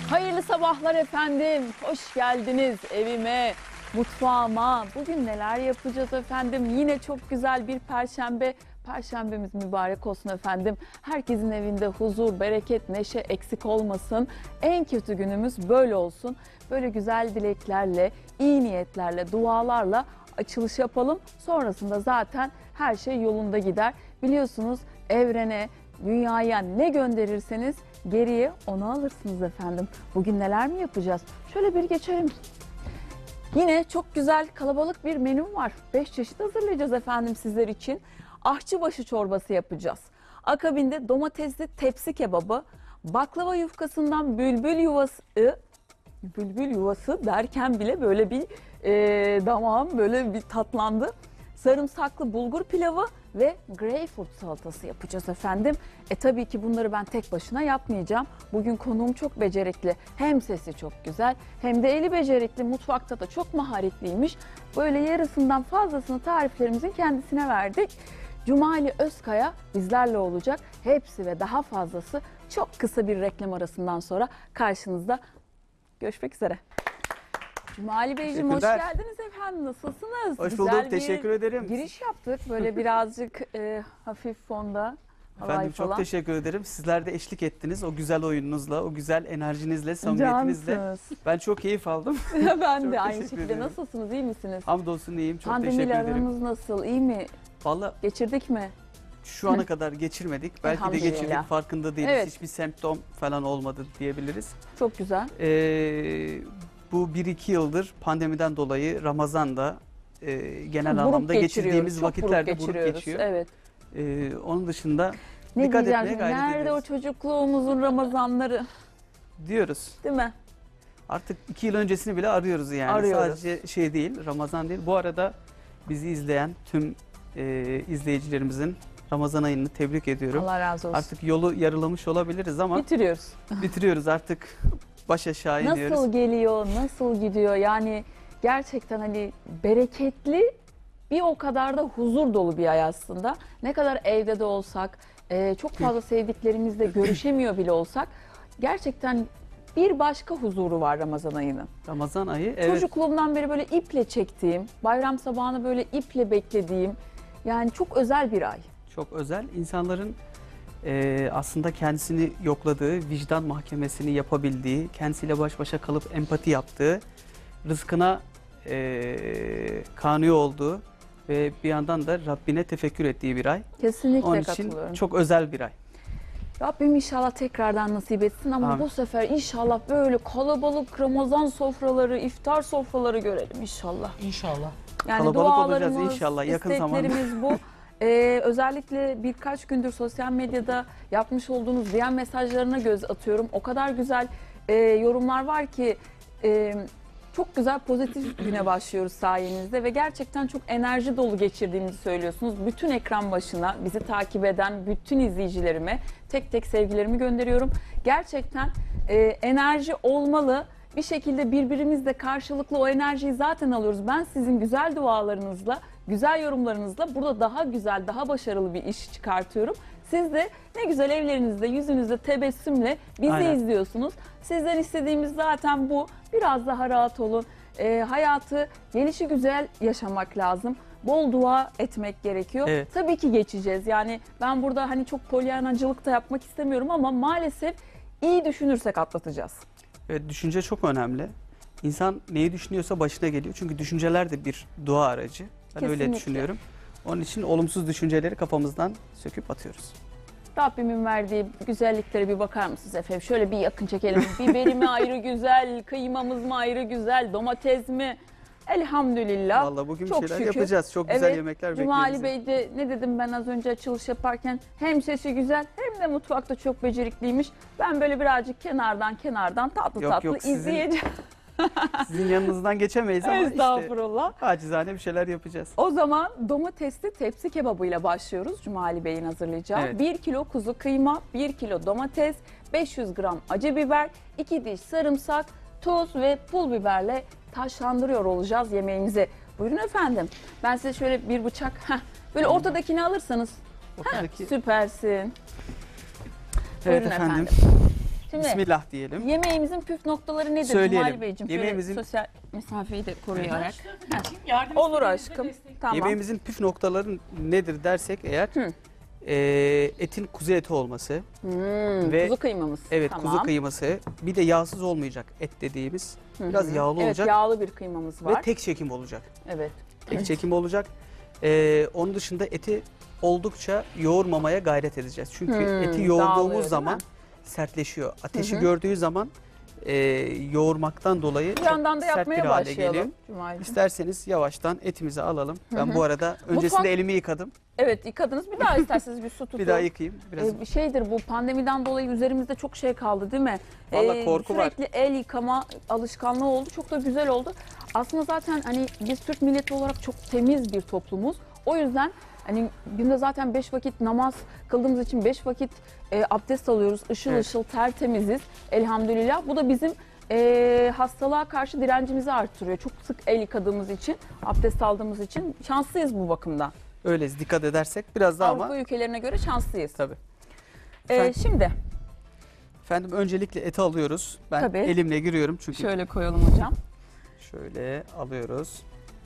Hayırlı sabahlar efendim. Hoş geldiniz evime, mutfağıma. Bugün neler yapacağız efendim? Yine çok güzel bir perşembe. Perşembemiz mübarek olsun efendim. Herkesin evinde huzur, bereket, neşe eksik olmasın. En kötü günümüz böyle olsun. Böyle güzel dileklerle, iyi niyetlerle, dualarla açılış yapalım. Sonrasında zaten her şey yolunda gider. Biliyorsunuz evrene, dünyaya ne gönderirseniz geriye onu alırsınız efendim. Bugün neler mi yapacağız? Şöyle bir geçelim. Yine çok güzel kalabalık bir menüm var. 5 çeşit hazırlayacağız efendim sizler için. Ahçıbaşı çorbası yapacağız. Akabinde domatesli tepsi kebabı, baklava yufkasından bülbül yuvası derken bile böyle bir damağım böyle bir tatlandı. Sarımsaklı bulgur pilavı ve greyfurt salatası yapacağız efendim. Tabii ki bunları ben tek başına yapmayacağım. Bugün konuğum çok becerikli. Hem sesi çok güzel hem de eli becerikli. Mutfakta da çok maharetliymiş. Böyle yarısından fazlasını tariflerimizin kendisine verdik. Cumali Özkaya bizlerle olacak. Hepsi ve daha fazlası çok kısa bir reklam arasından sonra karşınızda. Görüşmek üzere. Cumali Beyciğim hoş geldiniz efendim. Nasılsınız? Hoş Güzel bulduk. Teşekkür ederim. Giriş yaptık. Böyle birazcık hafif fonda. Efendim çok teşekkür ederim. Sizler de eşlik ettiniz. O güzel oyununuzla, o güzel enerjinizle, samimiyetinizle. Cansınız. Ben çok keyif aldım. Ben Çok de aynı teşekkür şekilde. ederim. Nasılsınız? İyi misiniz? Hamdolsun iyiyim. Çok Pandemiyle teşekkür ederim. aranız nasıl? İyi mi? Vallahi Geçirdik mi? şu ana kadar geçirmedik. Belki de Elhamdülillah. geçirdik. Farkında değiliz. Evet. Hiçbir semptom falan olmadı diyebiliriz. Çok güzel. Bu 1-2 yıldır pandemiden dolayı Ramazan'da genel Buruk anlamda geçiriyoruz, geçirdiğimiz çok vakitlerde buruk buruk geçiriyoruz. geçiyor. Evet. Onun dışında Ne dikkat diyeceğim? etmeye gayret Nerede ediyoruz. o çocukluğumuzun Ramazanları? Diyoruz. Değil mi? Artık 2 yıl öncesini bile arıyoruz yani. Arıyoruz. Sadece şey değil, Ramazan değil. Bu arada bizi izleyen tüm izleyicilerimizin Ramazan ayını tebrik ediyorum. Allah razı olsun. Artık yolu yarılamış olabiliriz ama Bitiriyoruz. bitiriyoruz artık. Baş aşağı iniyoruz. Nasıl geliyor, nasıl gidiyor? Yani gerçekten hani bereketli, bir o kadar da huzur dolu bir ay aslında. Ne kadar evde de olsak, çok fazla sevdiklerimizle görüşemiyor bile olsak gerçekten bir başka huzuru var Ramazan ayının. Ramazan ayı, evet. Çocukluğumdan beri böyle iple çektiğim, bayram sabahını böyle iple beklediğim, yani çok özel bir ay. Çok özel. İnsanların aslında kendisini yokladığı, vicdan mahkemesini yapabildiği, kendisiyle baş başa kalıp empati yaptığı, rızkına kani olduğu ve bir yandan da Rabbine tefekkür ettiği bir ay. Kesinlikle Onun için katılıyorum. çok özel bir ay. Rabbim inşallah tekrardan nasip etsin ama Amin. bu sefer inşallah böyle kalabalık Ramazan sofraları, iftar sofraları görelim inşallah. İnşallah. Yani Kalabalık dualarımız, olacağız inşallah yakın zamanda. isteklerimiz bu. Özellikle birkaç gündür sosyal medyada yapmış olduğunuz DM mesajlarına göz atıyorum. O kadar güzel yorumlar var ki çok güzel pozitif güne başlıyoruz sayenizde ve gerçekten çok enerji dolu geçirdiğimizi söylüyorsunuz. Bütün ekran başına bizi takip eden bütün izleyicilerime tek tek sevgilerimi gönderiyorum. Gerçekten enerji olmalı. Bir şekilde birbirimizle karşılıklı o enerjiyi zaten alıyoruz. Ben sizin güzel dualarınızla, güzel yorumlarınızla burada daha güzel, daha başarılı bir iş çıkartıyorum. Siz de ne güzel evlerinizde, yüzünüzde tebessümle bizi Aynen. izliyorsunuz. Sizden istediğimiz zaten bu. Biraz daha rahat olun. Hayatı gelişi güzel yaşamak lazım. Bol dua etmek gerekiyor. Evet. Tabii ki geçeceğiz. Yani ben burada hani çok polyanacılık da yapmak istemiyorum ama maalesef iyi düşünürsek atlatacağız. Evet, düşünce çok önemli. İnsan neyi düşünüyorsa başına geliyor. Çünkü düşünceler de bir dua aracı. Ben öyle Kesinlikle. düşünüyorum. Onun için olumsuz düşünceleri kafamızdan söküp atıyoruz. Rabbimin verdiği güzelliklere bir bakar mısınız efendim? Şöyle bir yakın çekelim. Biberi mi ayrı güzel, kıymamız mı ayrı güzel, domates mi? Elhamdülillah. Vallahi bugün bir Çok şeyler şükür. yapacağız. Çok güzel Evet, yemekler bekliyor Cumali bizi. Bey de ne dedim ben az önce açılış yaparken, hem sesi güzel hem de mutfakta çok becerikliymiş. Ben böyle birazcık kenardan tatlı Yok, tatlı yok, sizin- izleyeceğim. Sizin yanınızdan geçemeyiz ama işte Estağfurullah. acizane bir şeyler yapacağız. O zaman domatesli tepsi kebabıyla başlıyoruz. Cumali Bey'in hazırlayacağı. Evet. 1 kilo kuzu kıyma, 1 kilo domates, 500 gram acı biber, 2 diş sarımsak, tuz ve pul biberle taşlandırıyor olacağız yemeğimizi. Buyurun efendim. Ben size şöyle bir bıçak, böyle ortadakini alırsanız. Ortadaki- Süpersin. Evet Buyurun efendim. Şimdi Bismillah diyelim. yemeğimizin püf noktaları nedir Söyleyelim. Cumali Beyciğim? Şöyle Yemeğimizin- sosyal mesafeyi de koruyarak. Yardım Olur istediğinizde aşkım. destek- Tamam. Yemeğimizin püf noktaları nedir dersek eğer Hı. etin kuzu eti olması. Hmm, Ve- kuzu kıymamız. Evet, Tamam. kuzu kıyması. Bir de yağsız olmayacak et dediğimiz. Hı Biraz hı. yağlı Evet, olacak yağlı bir kıymamız var. ve tek çekim olacak. Evet. Tek çekim olacak. Onun dışında eti oldukça yoğurmamaya gayret edeceğiz. Çünkü eti dağılıyor, yoğurduğumuz değil zaman mi? sertleşiyor. Ateşi Hı hı. gördüğü zaman yoğurmaktan dolayı Bir yandan da sert yapmaya bir hale başlayalım geliyor. Cumali'cim. İsterseniz yavaştan etimizi alalım. Ben hı. bu arada öncesinde Mutfak- elimi yıkadım. Evet, yıkadınız. Bir daha isterseniz bir su tutun. Bir daha yıkayayım. Biraz Bir şeydir, bu pandemiden dolayı üzerimizde çok şey kaldı değil mi? Vallahi korku var. Sürekli el yıkama alışkanlığı oldu. Çok da güzel oldu. Aslında zaten hani biz Türk milleti olarak çok temiz bir toplumuz. O yüzden hani günde zaten 5 vakit namaz kıldığımız için 5 vakit abdest alıyoruz. Işıl Evet. ışıl tertemiziz elhamdülillah. Bu da bizim hastalığa karşı direncimizi arttırıyor. Çok sık el yıkadığımız için, abdest aldığımız için şanslıyız bu bakımda. öyle dikkat edersek biraz daha Avrupa ama ülkelerine göre şanslıyız. tabii. Şimdi Efendim öncelikle eti alıyoruz. Ben Tabii. elimle giriyorum çünkü şöyle koyalım hocam. şöyle alıyoruz.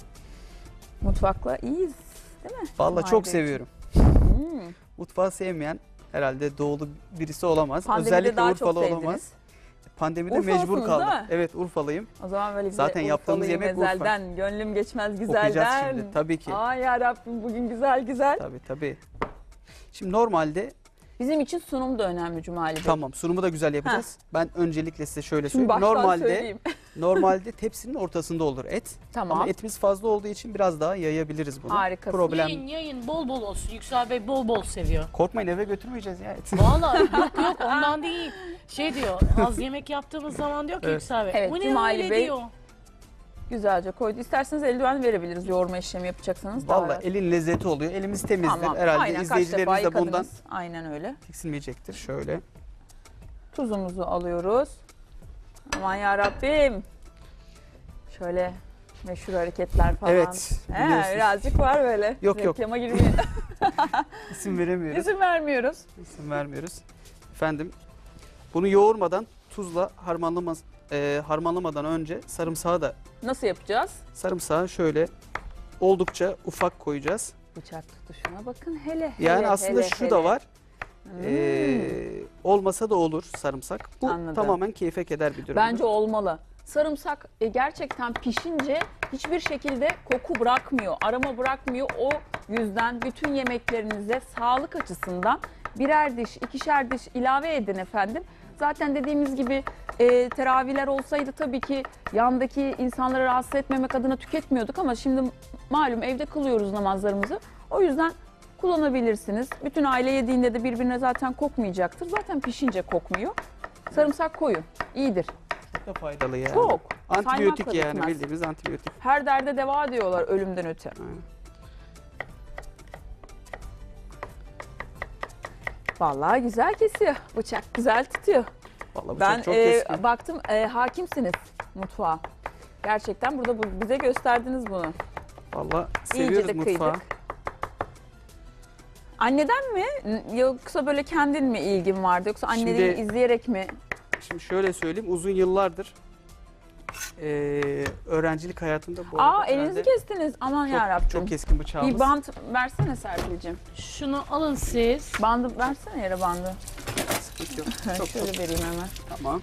Mutfakla iyiyiz değil mi? Vallahi Vay çok be. seviyorum. Hmm. Mutfağı sevmeyen herhalde doğulu birisi olamaz. Pandemide Özellikle daha çok Urfalı sevdiniz. olamaz. Pandemide Urfalısınız mecbur kaldım. değil mi? Evet, Urfalıyım. O zaman böyle bize Zaten yaptığımız Urfalıyım yemek Urfa. ezelden, gönlüm geçmez Okuyacağız güzelden. şimdi tabii ki. Ay yarabbim bugün güzel güzel. Tabii. Şimdi normalde Bizim için sunum da önemli Cumali Bey. tamam sunumu da güzel yapacağız. Ben öncelikle size şöyle Şimdi söyleyeyim. baştan söyleyeyim. Normalde tepsinin ortasında olur et. Tamam. Ama etimiz fazla olduğu için biraz daha yayabiliriz bunu. Harikasın. Problem. Yayın bol bol olsun. Yüksel Bey bol bol seviyor. Korkmayın, eve götürmeyeceğiz ya et. Vallahi yok ondan değil. Şey diyor, az yemek yaptığımız zaman diyor ki Evet. Yüksel Bey. Evet, Bu ne Cumali öyle Bey- diyor. Güzelce koydu. İsterseniz eldiven verebiliriz yoğurma işlemi yapacaksanız. daha Vallahi elin lezzeti oluyor. Elimiz temizdir. Tamam. Herhalde Aynen, kaç izleyicilerimiz defa de bundan yıkadınız. Aynen öyle. tiksinmeyecektir. Şöyle. Tuzumuzu alıyoruz. Aman ya Rabbim. Şöyle meşhur hareketler falan. Evet, biliyorsunuz. Birazcık var böyle. Yok. Reklama girmeyin. İsim veremiyoruz. İzin vermiyoruz. İsim vermiyoruz. Efendim bunu yoğurmadan tuzla harmanlamadan önce Nasıl yapacağız? sarımsağı şöyle oldukça ufak koyacağız. Bıçak tutuşuna bakın hele. Yani hele, aslında hele, şu hele. da var. Hmm. Olmasa da olur sarımsak. Bu Anladım. tamamen keyfe keder bir durum. Bence olmalı. Sarımsak gerçekten pişince hiçbir şekilde koku bırakmıyor, aroma bırakmıyor. O yüzden bütün yemeklerinize sağlık açısından birer diş, ikişer diş ilave edin efendim. Zaten dediğimiz gibi teravihler olsaydı tabii ki yandaki insanları rahatsız etmemek adına tüketmiyorduk ama şimdi malum evde kılıyoruz namazlarımızı. O yüzden kullanabilirsiniz. Bütün aile yediğinde de birbirine zaten kokmayacaktır. Zaten pişince kokmuyor. Sarımsak koyun. İyidir. Çok da faydalı yani. Çok. Antibiyotik Saymakla yani bitmez. bildiğimiz antibiyotik. Her derde deva diyorlar ölümden öte. Aynen. Vallahi güzel kesiyor. Bıçak güzel tutuyor. Vallahi Ben çok keskin. baktım hakimsiniz mutfağa. Gerçekten burada bize gösterdiniz bunu. Vallahi İyice seviyoruz de mutfağı. kıydık. Anneden mi yoksa böyle kendin mi ilgin vardı yoksa anneni Şimdi- izleyerek mi? Şimdi şöyle söyleyeyim, uzun yıllardır öğrencilik hayatımda bu Aa arada elinizi herhalde kestiniz aman yarabbim. çok keskin bıçağımız. Bir bant versene Serpil'cim. Şunu alın siz. Bandı versene yere bandı. Sıkıntı yok. Çok Şöyle vereyim hemen. tamam.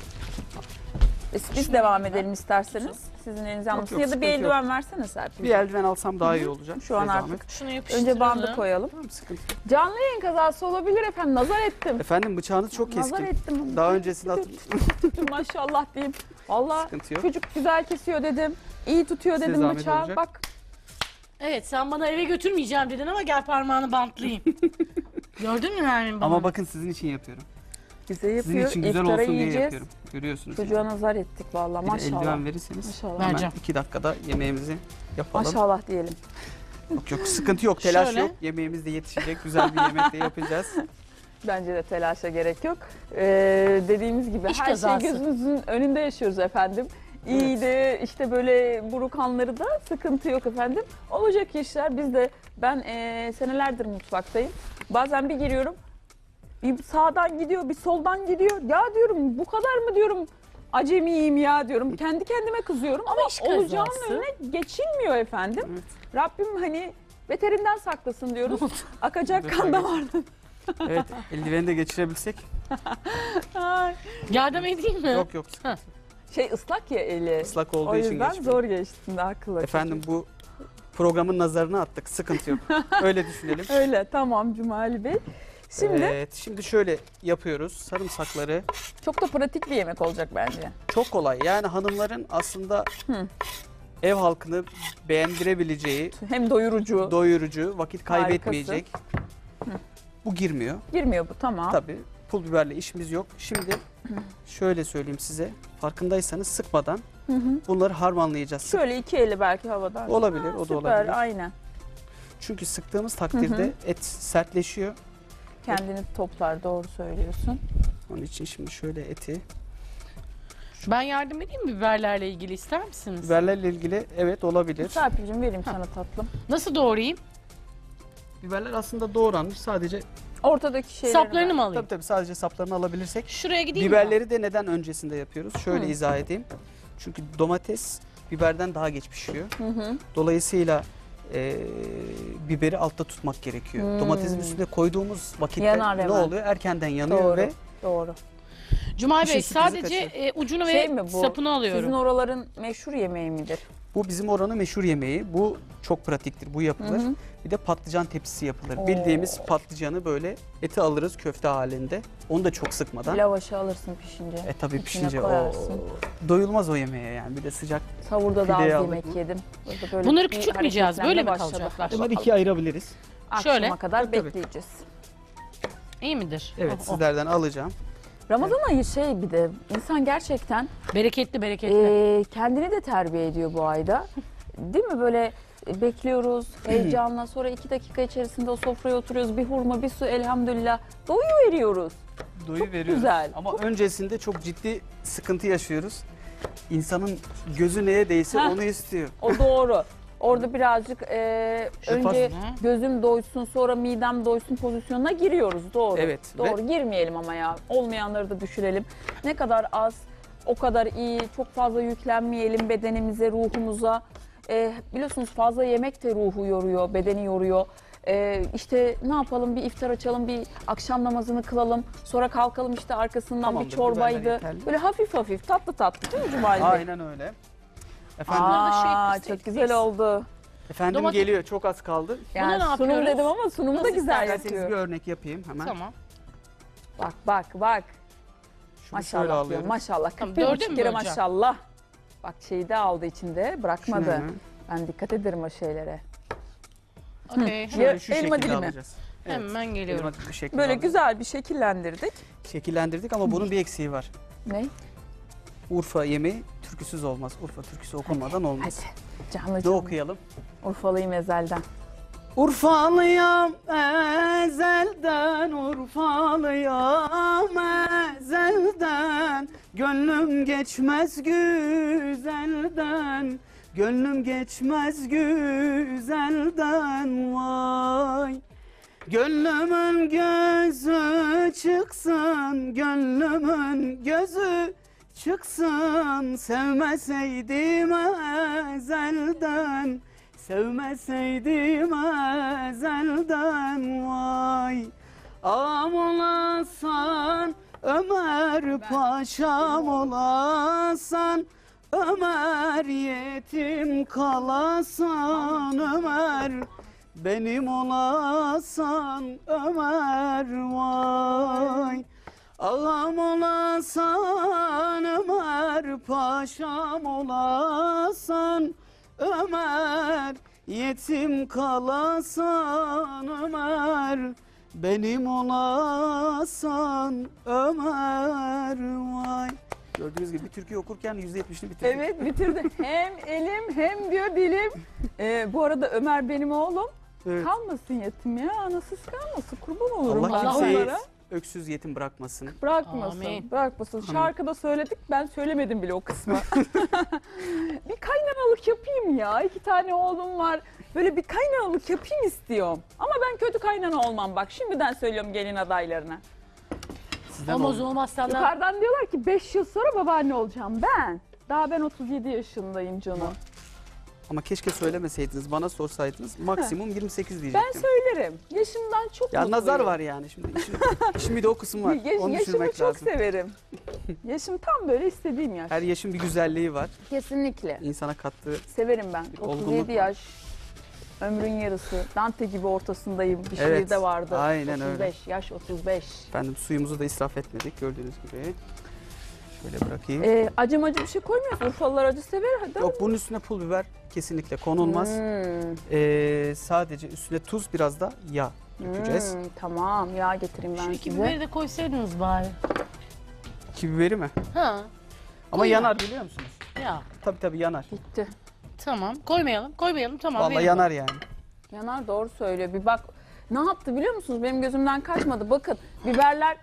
Biz devam edelim isterseniz. Sizin elinize almışsın. yok, Ya da bir sıkıntı eldiven versene Serpil. Bir eldiven alsam daha iyi olacak. Şu an size artık. zahmet. Şunu yapıştıralım. Önce bandı koyalım. Tamam, sıkıntı yok. Canlı yayın kazası olabilir efendim. Nazar ettim. Efendim bıçağınız çok Nazar keskin. ettim. Daha öncesinde Maşallah diyeyim. Valla sıkıntı yok. çocuk güzel kesiyor dedim. İyi tutuyor Size dedim zahmet bıçağı. olacak. Bak Evet sen bana eve götürmeyeceğim dedin ama gel parmağını bantlayayım. Gördün mü Nermin bana? Ama bakın sizin için yapıyorum. bize Sizin yapıyor. için güzel İftara olsun diye yiyeceğiz. yapıyorum. Görüyorsunuz. Çocuğa nazar ettik valla Bir de maşallah. eldiven verirseniz Maşallah. hemen Vereceğim. 2 dakikada yemeğimizi yapalım. Maşallah diyelim. Yok sıkıntı yok, telaş Şöyle. yok. Yemeğimiz de yetişecek. Güzel bir yemek de yapacağız. Bence de telaşa gerek yok. Dediğimiz gibi İş her kazası. şey gözümüzün önünde yaşıyoruz efendim. İyi de işte böyle buruk anları da sıkıntı yok efendim. Olacak işler. Ben senelerdir mutfaktayım. Bazen bir giriyorum. Bir sağdan gidiyor, bir soldan gidiyor. Ya diyorum bu kadar mı diyorum acemiyim ya diyorum. Kendi kendime kızıyorum ama iş olacağının kazası. önüne geçilmiyor efendim. Evet. Rabbim hani beterinden saklasın diyoruz. Akacak Lütfen kan geç. damardan. Evet, eldiveni de geçirebilsek. Ay. Yardım edeyim mi? Yok yok. Şey ıslak ya eli. Islak olduğu O için yüzden geçmiyor. zor geçtin de haklı. Efendim bu programın nazarını attık. Sıkıntı yok. Öyle düşünelim. Öyle tamam Cumali Bey. Şimdi Evet, şimdi şöyle yapıyoruz. Sarımsakları çok da pratik bir yemek olacak bence. çok kolay. Yani hanımların aslında Hı. ev halkını beğendirebileceği, Hem doyurucu. doyurucu, vakit kaybetmeyecek. Bu girmiyor. Girmiyor bu tamam. Tabii pul biberle işimiz yok. Şimdi şöyle söyleyeyim size. Farkındaysanız sıkmadan Hı hı. bunları harmanlayacağız. Şöyle iki eli belki havadan. Olabilir, o da Süper olabilir. aynen. Çünkü sıktığımız takdirde et sertleşiyor. Kendini toplar doğru söylüyorsun. Onun için şimdi şöyle eti. Ben yardım edeyim mi biberlerle ilgili, ister misiniz? Biberlerle ilgili evet olabilir. Serpil'cim vereyim sana tatlım. Nasıl doğrayayım? Biberler aslında doğranmış. Sadece Ortadaki şeyleri Saplarını mı alayım? tabii tabii sadece saplarını alabilirsek. Şuraya gideyim mi? Biberleri de neden öncesinde yapıyoruz? Şöyle Hı. izah edeyim. Çünkü domates biberden daha geç pişiyor. Hı hı. Dolayısıyla biberi altta tutmak gerekiyor. Hmm. Domatesin üstüne koyduğumuz vakitte Yanar ne hemen. oluyor? Erkenden yanıyor Doğru. ve Doğru. Cumali Bey İşin sürprizi sadece kaçıyor. ucunu Şey ve mi bu? sapını alıyorum. Sizin oraların meşhur yemeği midir? bu bizim oranın meşhur yemeği. Bu çok pratiktir. Bu yapılır. Hı hı. Bir de patlıcan tepsisi yapılır. Oo. Bildiğimiz patlıcanı böyle eti alırız köfte halinde. Onu da çok sıkmadan. Lavaşı alırsın pişince. Tabii İçine pişince o koyarsın. doyulmaz o yemeğe yani. Bir de sıcak. Savurda da az Pideye aldık yemek mı? yedim. Burada böyle Bunları bir küçültmeyeceğiz, böyle mi hareketlenme kalacaklar? başladı. Bunları ikiye ayırabiliriz. Akşama Şöyle. kadar Tabii. bekleyeceğiz. İyi midir? Evet Oh, oh. sizlerden alacağım. Ramazan ayı şey bir de insan gerçekten Bereketli bereketli. kendini de terbiye ediyor bu ayda. Değil mi böyle bekliyoruz heyecanla sonra 2 dakika içerisinde o sofraya oturuyoruz bir hurma bir su elhamdülillah doyu veriyoruz. Doyu veriyoruz. güzel. Ama öncesinde çok ciddi sıkıntı yaşıyoruz. İnsanın gözü neye değse Heh. onu istiyor. O doğru. Orada birazcık önce Hı. gözüm doysun sonra midem doysun pozisyonuna giriyoruz. Doğru. Evet, Doğru girmeyelim ama ya. Olmayanları da düşürelim. Ne kadar az o kadar iyi. Çok fazla yüklenmeyelim bedenimize, ruhumuza. Biliyorsunuz fazla yemek de ruhu yoruyor, bedeni yoruyor. İşte ne yapalım bir iftar açalım, bir akşam namazını kılalım. Sonra kalkalım işte arkasından Tamamdır, bir çorbaydı. biberler yeterli. Böyle hafif hafif tatlı tatlı değil mi Cumali Bey? Aynen öyle. Efendim, Bunları da Aa, şey, çok güzel oldu. efendim Domates- geliyor çok az kaldı. Yani ne sunum yapıyoruz? dedim ama sunumu da Nasıl güzel İsterseniz bir yapıyor. örnek yapayım hemen. Tamam. Bak bak bak. Şunu şöyle Maşallah diyor. alıyorum. Maşallah. Tamam, 41 dörde mi kere böleceğim? maşallah. Bak şeyi de aldı içinde. Şunu Bırakmadı. hemen Ben dikkat ederim o şeylere. Okey. şöyle Ya, şu elma şekilde dilimi. alacağız. Evet. Hemen geliyorum. Elma dilimi şeklinde Böyle alacağız. güzel bir şekillendirdik. Şekillendirdik ama bunun bir eksiği var. Ne? Urfa yemeği türküsüz olmaz. Urfa türküsü okunmadan olmaz. Hadi. Canlı Ne canlı. okuyalım? Urfalıyım ezelden. Urfalıyam ezelden, Urfalıyam ezelden. Gönlüm geçmez güzelden, gönlüm geçmez güzelden vay. Gönlümün gözü çıksın, gönlümün gözü çıksın. Sevmeseydim ezelden, sevmeseydim ezelden vay. Ağam olasan, Ömer paşam olasan, Ömer yetim kalasan, Ömer benim olasan, Ömer vay. Ağam olasan, Ömer paşam olasan, Ömer yetim kalasan, Ömer benim olasan, Ömer vay. Gördüğünüz gibi bir türkü okurken %70'ini bitirdik. Evet bitirdi. Hem elim hem diyor dilim. Bu arada Ömer benim oğlum. Evet. Kalmasın yetim ya. Anasız kalmasın. Kurban olurum Allah ben kimseyi onlara. öksüz yetim bırakmasın. Bırakmasın. Amin. Bırakmasın. Şarkıda söyledik. Ben söylemedim bile o kısmı. Bir kaynanalık yapayım ya. 2 tane oğlum var. Böyle bir kaynanalık yapayım istiyorum. Ama ben kötü kaynana olmam bak. Şimdiden söylüyorum gelin adaylarına. Sizden Olmaz oldu. olmaz senden. Yukarıdan diyorlar ki 5 yıl sonra babaanne olacağım ben. Daha ben 37 yaşındayım canım. Ama keşke söylemeseydiniz, bana sorsaydınız. Maksimum 28 Ben diyecektim. söylerim. Yaşımdan çok Ya mutluyum. nazar var yani şimdi. İşin bir de o kısım var. Onu Yaşımı düşünmek çok lazım. severim. Yaşım tam böyle istediğim yaş. Her yaşın bir güzelliği var. Kesinlikle. İnsana kattığı. Severim ben. Bir 37 olgunluk var. yaş. Ömrün yarısı. Dante gibi ortasındayım. Bir Evet, şiirde vardı. aynen 35, öyle. yaş 35. Efendim suyumuzu da israf etmedik gördüğünüz gibi. Şöyle bırakayım. Acı bir şey koymuyorsun. Urfalılar acı sever. Hadi. Yok, bunun üstüne pul biber kesinlikle konulmaz. Sadece üstüne tuz, biraz da yağ dökeceğiz. Tamam. Yağ getireyim ben Şu iki size. biberi de koysaydınız bari. İki biberi mi? Ha. Ama Koy yanar biliyor musunuz? Ya Tabii yanar. Bitti. tamam. Koymayalım tamam. Vallahi verin yanar bana. yani. Yanar doğru söylüyor. Bir bak ne yaptı biliyor musunuz? Benim gözümden kaçmadı. Bakın biberler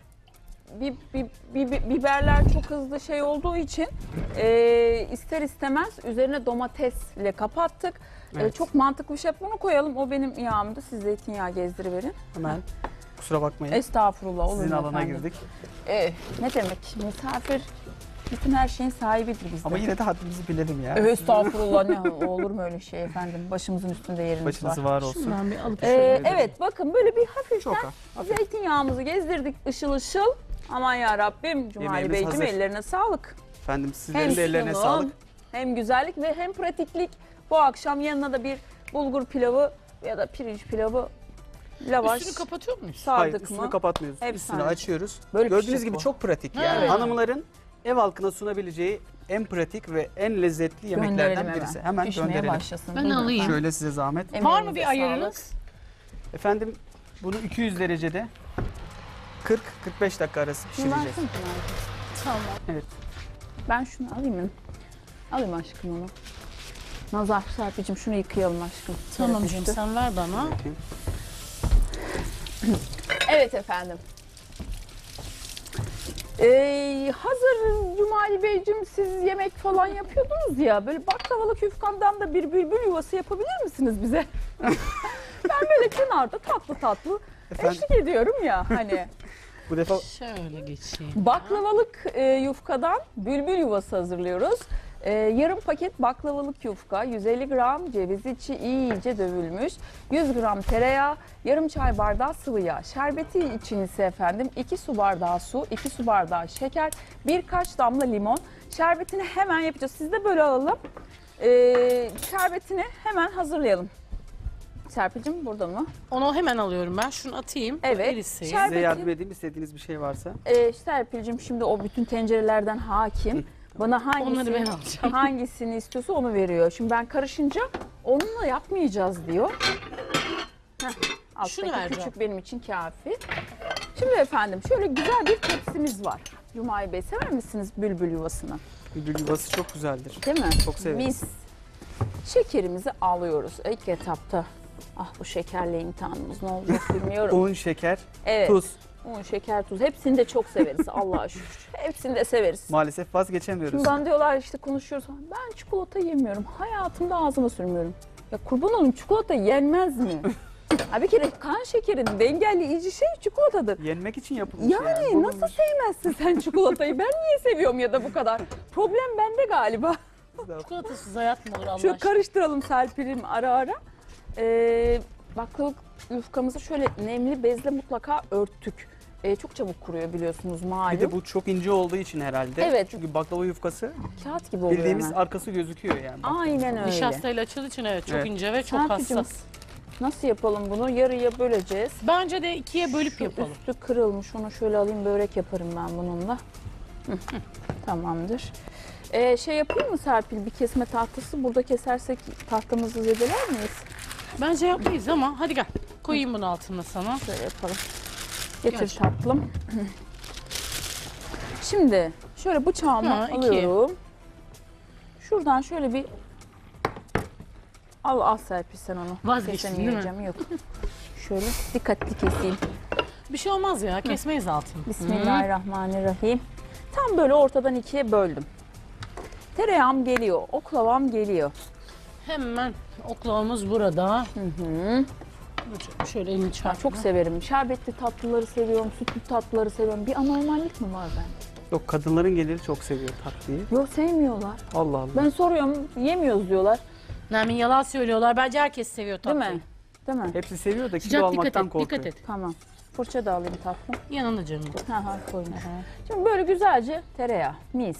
biberler çok hızlı şey olduğu için ister istemez üzerine domatesle kapattık. Evet. Çok mantıklı bir şey. Bunu koyalım. O benim yağımdı. Siz zeytinyağı gezdiriverin. Hemen kusura bakmayın. Estağfurullah. Olur Sizin mu alana efendim? girdik. Ne demek? Misafir bütün her şeyin sahibidir bizde. Ama yine de haddimizi bilelim ya. Estağfurullah. Ne olur mu öyle şey efendim? Başımızın üstünde yeriniz Başınız var. var olsun. Şundan bir alıp Evet bakın böyle bir hafiften Çok hafif. zeytinyağımızı gezdirdik ışıl ışıl. Aman ya Rabbim Cumali Yemeğimiz Beyciğim hazır. ellerine sağlık. Efendim sizlerin de ellerine sunum, sağlık. hem güzellik ve hem pratiklik. Bu akşam yanına da bir bulgur pilavı ya da pirinç pilavı, lavaş Üstünü kapatıyor muyuz? Hayır, sardık üstünü mı? kapatmıyoruz. Efsane. Üstünü açıyoruz. Böyle Gördüğünüz pişecek gibi bu. çok pratik Ha. yani. Evet. Hanımların ev halkına sunabileceği en pratik ve en lezzetli Gönderelim yemeklerden birisi. Hemen Pişmeye gönderelim. başlasın. Ben Buyurun alayım. efendim. Şöyle size zahmet. Emeğinize Var mı bir ayarınız? sağlık. Efendim bunu 200 derecede 40-45 dakika arası Şunu pişireceğiz. versene Pınar'cığım. Tamam. Evet. Ben şunu alayım mı? Alayım aşkım onu. Nazar Serpil'cim şunu yıkayalım aşkım. Tamam Yere canım düştü. sen ver bana. Bakayım. Evet efendim. Hazır Cumali Beyciğim siz yemek falan yapıyordunuz ya. Böyle baklavalı yufkamdan da bir bülbül yuvası yapabilir misiniz bize? Ben böyle kenarda tatlı tatlı Efendim eşlik ediyorum ya hani. bu defa Şöyle geçeyim. Baklavalık yufkadan bülbül yuvası hazırlıyoruz. Yarım paket baklavalık yufka, 150 gram ceviz içi iyice dövülmüş, 100 gram tereyağı, yarım çay bardağı sıvı yağ. Şerbeti için ise efendim 2 su bardağı su, 2 su bardağı şeker, birkaç damla limon. Şerbetini hemen yapacağız. Siz de böyle alalım. Şerbetini hemen hazırlayalım. Serpil'cim burada mı? Onu hemen alıyorum ben. Şunu atayım. Evet. Erisin. Şer- size yardım edeyim istediğiniz bir şey varsa. Serpil'cim şimdi o bütün tencerelerden hakim. Bana Onları ben alacağım. hangisini istiyorsa onu veriyor. Şimdi ben karışınca onunla yapmayacağız diyor. Alttaki Şunu vereceğim. küçük benim için kafi. Şimdi efendim şöyle güzel bir tepsimiz var. Cumali Bey sever misiniz bülbül yuvasını? Bülbül yuvası çok güzeldir. Değil mi? Çok severiz. Mis. Şekerimizi alıyoruz ilk etapta. Ah bu şekerle imtihanımız ne olacak bilmiyorum. Un, şeker, Evet. tuz. Un, şeker, tuz. Hepsini de çok severiz Allah'a şükür. Hepsini de severiz. Maalesef vazgeçemiyoruz. Bundan diyorlar işte konuşuyoruz. Ben çikolata yemiyorum. Hayatımda ağzıma sürmüyorum. Ya kurban olayım çikolata yenmez mi? Ha bir kere kan şekerin engelleyici şey çikolatadır. Yenmek için yapılmış Yani nasıl sevmezsin sen çikolatayı? Ben niye seviyorum ya da bu kadar? Problem bende galiba. Çikolatasız hayat mı olur Allah Şöyle aşkına? karıştıralım Serpil'im ara ara. Baklava yufkamızı şöyle nemli bezle mutlaka örttük. Çok çabuk kuruyor biliyorsunuz malum. Bir de bu çok ince olduğu için herhalde. Evet. Çünkü baklava yufkası kağıt gibi oluyor bildiğimiz hemen. arkası gözüküyor yani. Aynen öyle. Nişastayla açıldığı için evet çok Evet. ince ve çok Serpil'cim, hassas. Nasıl yapalım bunu? Yarıya böleceğiz. Bence de ikiye bölüp Şu yapalım. üstü kırılmış. Onu şöyle alayım börek yaparım ben bununla. Hı, tamamdır. Şey yapayım mı Serpil? Bir kesme tahtası. Burada kesersek tahtamızı zedeler miyiz? Bence yapmayız ama hadi gel. Koyayım bunu altına sana. Şöyle yapalım. Getir Gel. tatlım. Şimdi şöyle bıçağımı Ha, iki. alıyorum. Şuradan şöyle bir al Serpil sen onu. Vazgeçtin değil mi? Kesemeyeceğim, yok. Şöyle dikkatli keseyim. Bir şey olmaz ya kesmeyiz altını. Bismillahirrahmanirrahim. Tam böyle ortadan ikiye böldüm. Tereyağım geliyor, oklavam geliyor. Hemen oklavamız burada. Şöyle elini Ben çarpma. çok severim. Şerbetli tatlıları seviyorum, sütlü tatlıları seviyorum. Bir anormallik mi var bende? Yok, kadınların geneli çok seviyor tatlıyı. Yok, sevmiyorlar. Allah Allah. Ben soruyorum, yemiyoruz diyorlar. Nermin yalan söylüyorlar. Bence herkes seviyor Değil tatlıyı. mi? Değil mi? Hepsi seviyor da kilo Sıcak, almaktan dikkat et, korkuyor. dikkat et. Tamam. Fırça da alayım tatlım. Yanında canım. Ha koymuş. Şimdi böyle güzelce tereyağı, mis.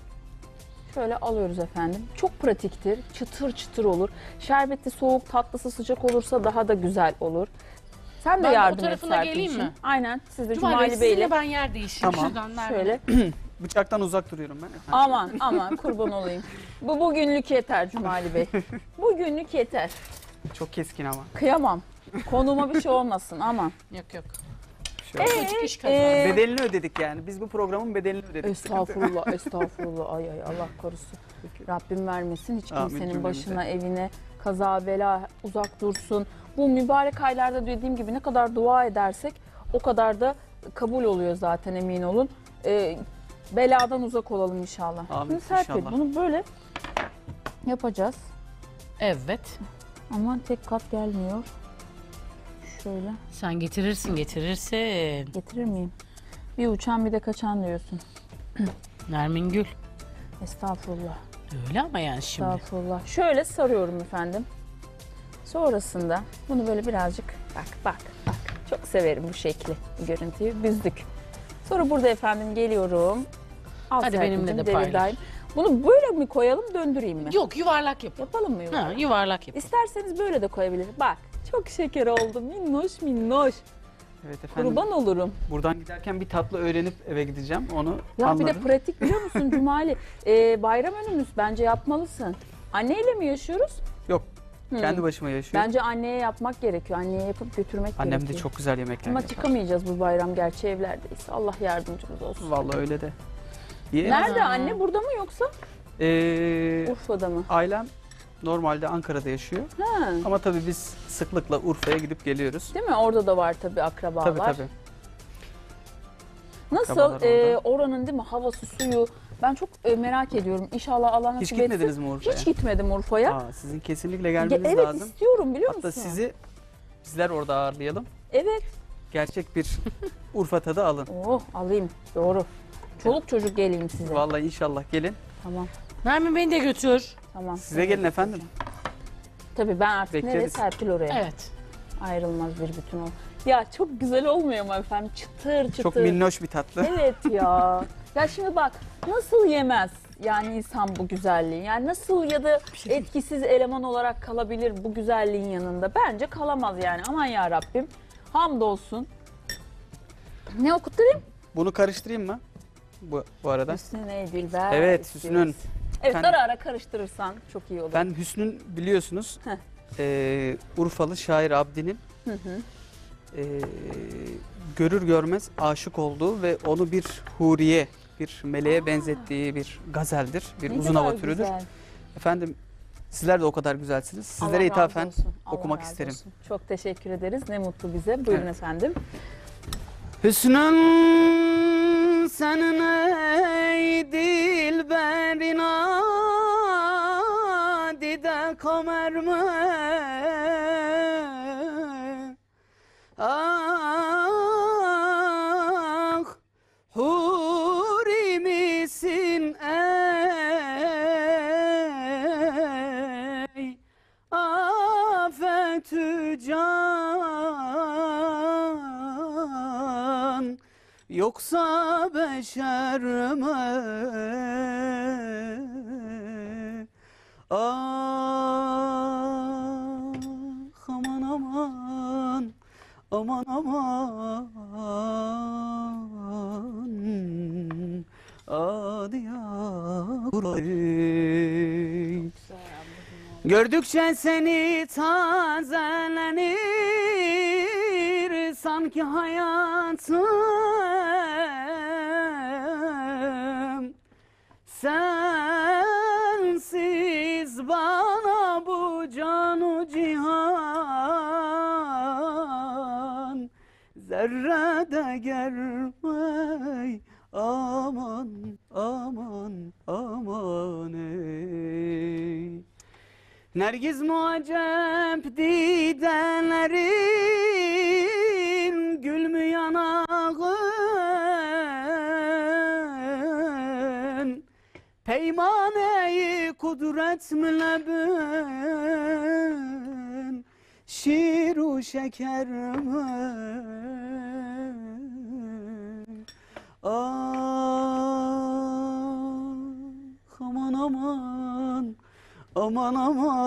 Şöyle alıyoruz efendim. Çok pratiktir. Çıtır çıtır olur. Şerbetli soğuk, tatlısı sıcak olursa daha da güzel olur. Sen de Ben de o yardım et tarafına geleyim Serpil'cim. mi? Aynen. Siz de Cumali Bey Cumali Bey'le. sizinle ben yer değişeyim. Tamam. Şuradan Nermin. Şöyle. Bıçaktan uzak duruyorum ben. Aman kurban olayım. Bu bugünlük yeter Cumali Bey. Bugünlük yeter. Çok keskin ama. Kıyamam. Konuma bir şey olmasın aman. Yok yok. Şöyle. Küçük iş kazandı. Bedelini ödedik yani. Biz bu programın bedelini ödedik. Estağfurullah, estağfurullah. Ay Allah korusun. Rabbim vermesin hiç Amin kimsenin cümlemize. başına, evine kaza bela uzak dursun. Bu mübarek aylarda dediğim gibi ne kadar dua edersek o kadar da kabul oluyor zaten, emin olun. Beladan uzak olalım inşallah. Amin, Şimdi Serpil, inşallah. bunu böyle yapacağız. Evet. Ama tek kat gelmiyor. Şöyle Sen getirirsin. getirir miyim? Bir uçan bir de kaçan diyorsun. Nermin Gül. Estağfurullah. Öyle ama yani şimdi. Estağfurullah. Şöyle sarıyorum efendim. Sonrasında bunu böyle birazcık bak. Çok severim bu şekli, bu görüntüyü. Büzdük. Sonra burada efendim geliyorum. Al Hadi Serpil'cim, benimle de devir paylaş. daim. Bunu böyle mi koyalım, döndüreyim mi? Yok yuvarlak yap. Yapalım mı Ha, yuvarlak? yuvarlak yap. İsterseniz böyle de koyabilirim. Bak çok şeker oldu. Minnoş minnoş. Evet efendim. Kurban olurum. Buradan giderken bir tatlı öğrenip eve gideceğim. Onu Ya anladım. bir de pratik biliyor musun Cumali? Bayram önümüz, bence yapmalısın. Anneyle mi yaşıyoruz? Yok. Hı. Kendi başıma yaşıyorum. Bence anneye yapmak gerekiyor. Anneye yapıp götürmek Annem gerekiyor. de çok güzel yemekler Ama yapar. çıkamayacağız bu bayram gerçi evlerdeyiz. Allah yardımcımız olsun. Vallahi öyle de. Ye- Nerede anne? Burada mı yoksa Urfa'da mı? Ailem normalde Ankara'da yaşıyor. Ha. Ama tabii biz sıklıkla Urfa'ya gidip geliyoruz. Değil mi? Orada da var tabii akrabalar. Tabii. Nasıl Akrabalar orada. oranın değil mi havası, suyu? Ben çok merak ediyorum. İnşallah Allah nasip Hiç etsin. gitmediniz mi Urfa'ya? Hiç gitmedim Urfa'ya. Aa, sizin kesinlikle gelmeniz Evet lazım. istiyorum biliyor Hatta musun? bizler orada ağırlayalım. Evet. Gerçek bir Urfa tadı alın. Oh alayım. Doğru. Çoluk çocuk geleyim size. Vallahi inşallah gelin. Tamam. Nermin beni de götür. Tamam. Size gelin efendim. Tabii ben artık nereye, Bekleriz. Serpil oraya. Evet. Ayrılmaz bir bütün ol. Ya çok güzel olmuyor mu efendim? Çıtır çıtır. Çok minnoş bir tatlı. Evet ya. Ya şimdi bak nasıl yemez yani insan bu güzelliği? Yani nasıl ya da etkisiz eleman olarak kalabilir bu güzelliğin yanında? Bence kalamaz yani. Aman ya Rabbim. Hamdolsun. Ne okutturayım? Bunu karıştırayım mı? Bu arada. Hüsnü ne Dilber? Evet, istiyoruz. Hüsnün. Evet Ben- ara ara karıştırırsan çok iyi olur. Ben Hüsnün biliyorsunuz. Heh. Urfalı şair Abdi'nin Hı hı. görür görmez aşık olduğu ve onu bir huriye, bir meleğe benzettiği bir gazeldir. Bir Ne uzun kadar hava türüdür. güzel. Efendim sizler de o kadar güzelsiniz. Allah Sizlere razı ithafen olsun. Allah okumak razı isterim. olsun. Çok teşekkür ederiz. Ne mutlu bize. Buyurun Evet. efendim. Hüsnün senin ey dilberin adide kamer mi? Ah huri misin ey afetü can yoksa beşer mi? Ah aman aman aman aman hadi ya gördükçe seni tazelenir sanki hayatım sensiz bana bu canu cihan zerrede gelmey aman aman aman ey Nergiz muacep didelerin, gül mü yanağın, peymaneyi kudret mü lebün, şiru şeker mi? Ah, aman aman, aman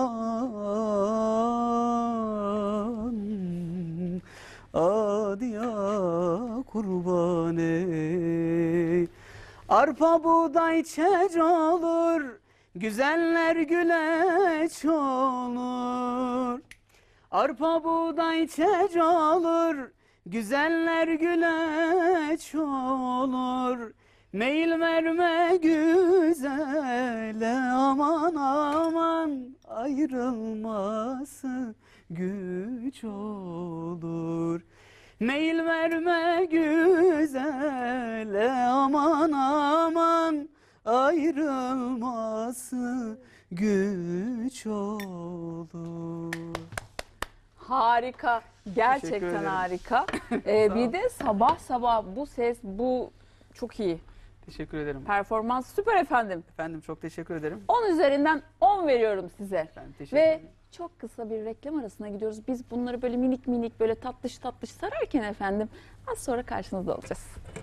aman, adiya kurban ey. Arpa buğday çeç olur, güzeller güleç olur. Arpa buğday çeç olur, güzeller güleç olur. Meyil verme güzele, aman aman, ayrılması güç olur. Meyil verme güzele, aman aman, ayrılması güç olur. Harika. Teşekkür Gerçekten ederim. harika. Sağ ol. Bir de sabah sabah bu ses, bu çok iyi. Teşekkür ederim. Performans süper efendim. Efendim çok teşekkür ederim. 10 üzerinden 10 veriyorum size. Efendim, teşekkür Ve ederim. çok kısa bir reklam arasına gidiyoruz. Biz bunları böyle minik minik böyle tatlış tatlış sararken efendim az sonra karşınızda olacağız.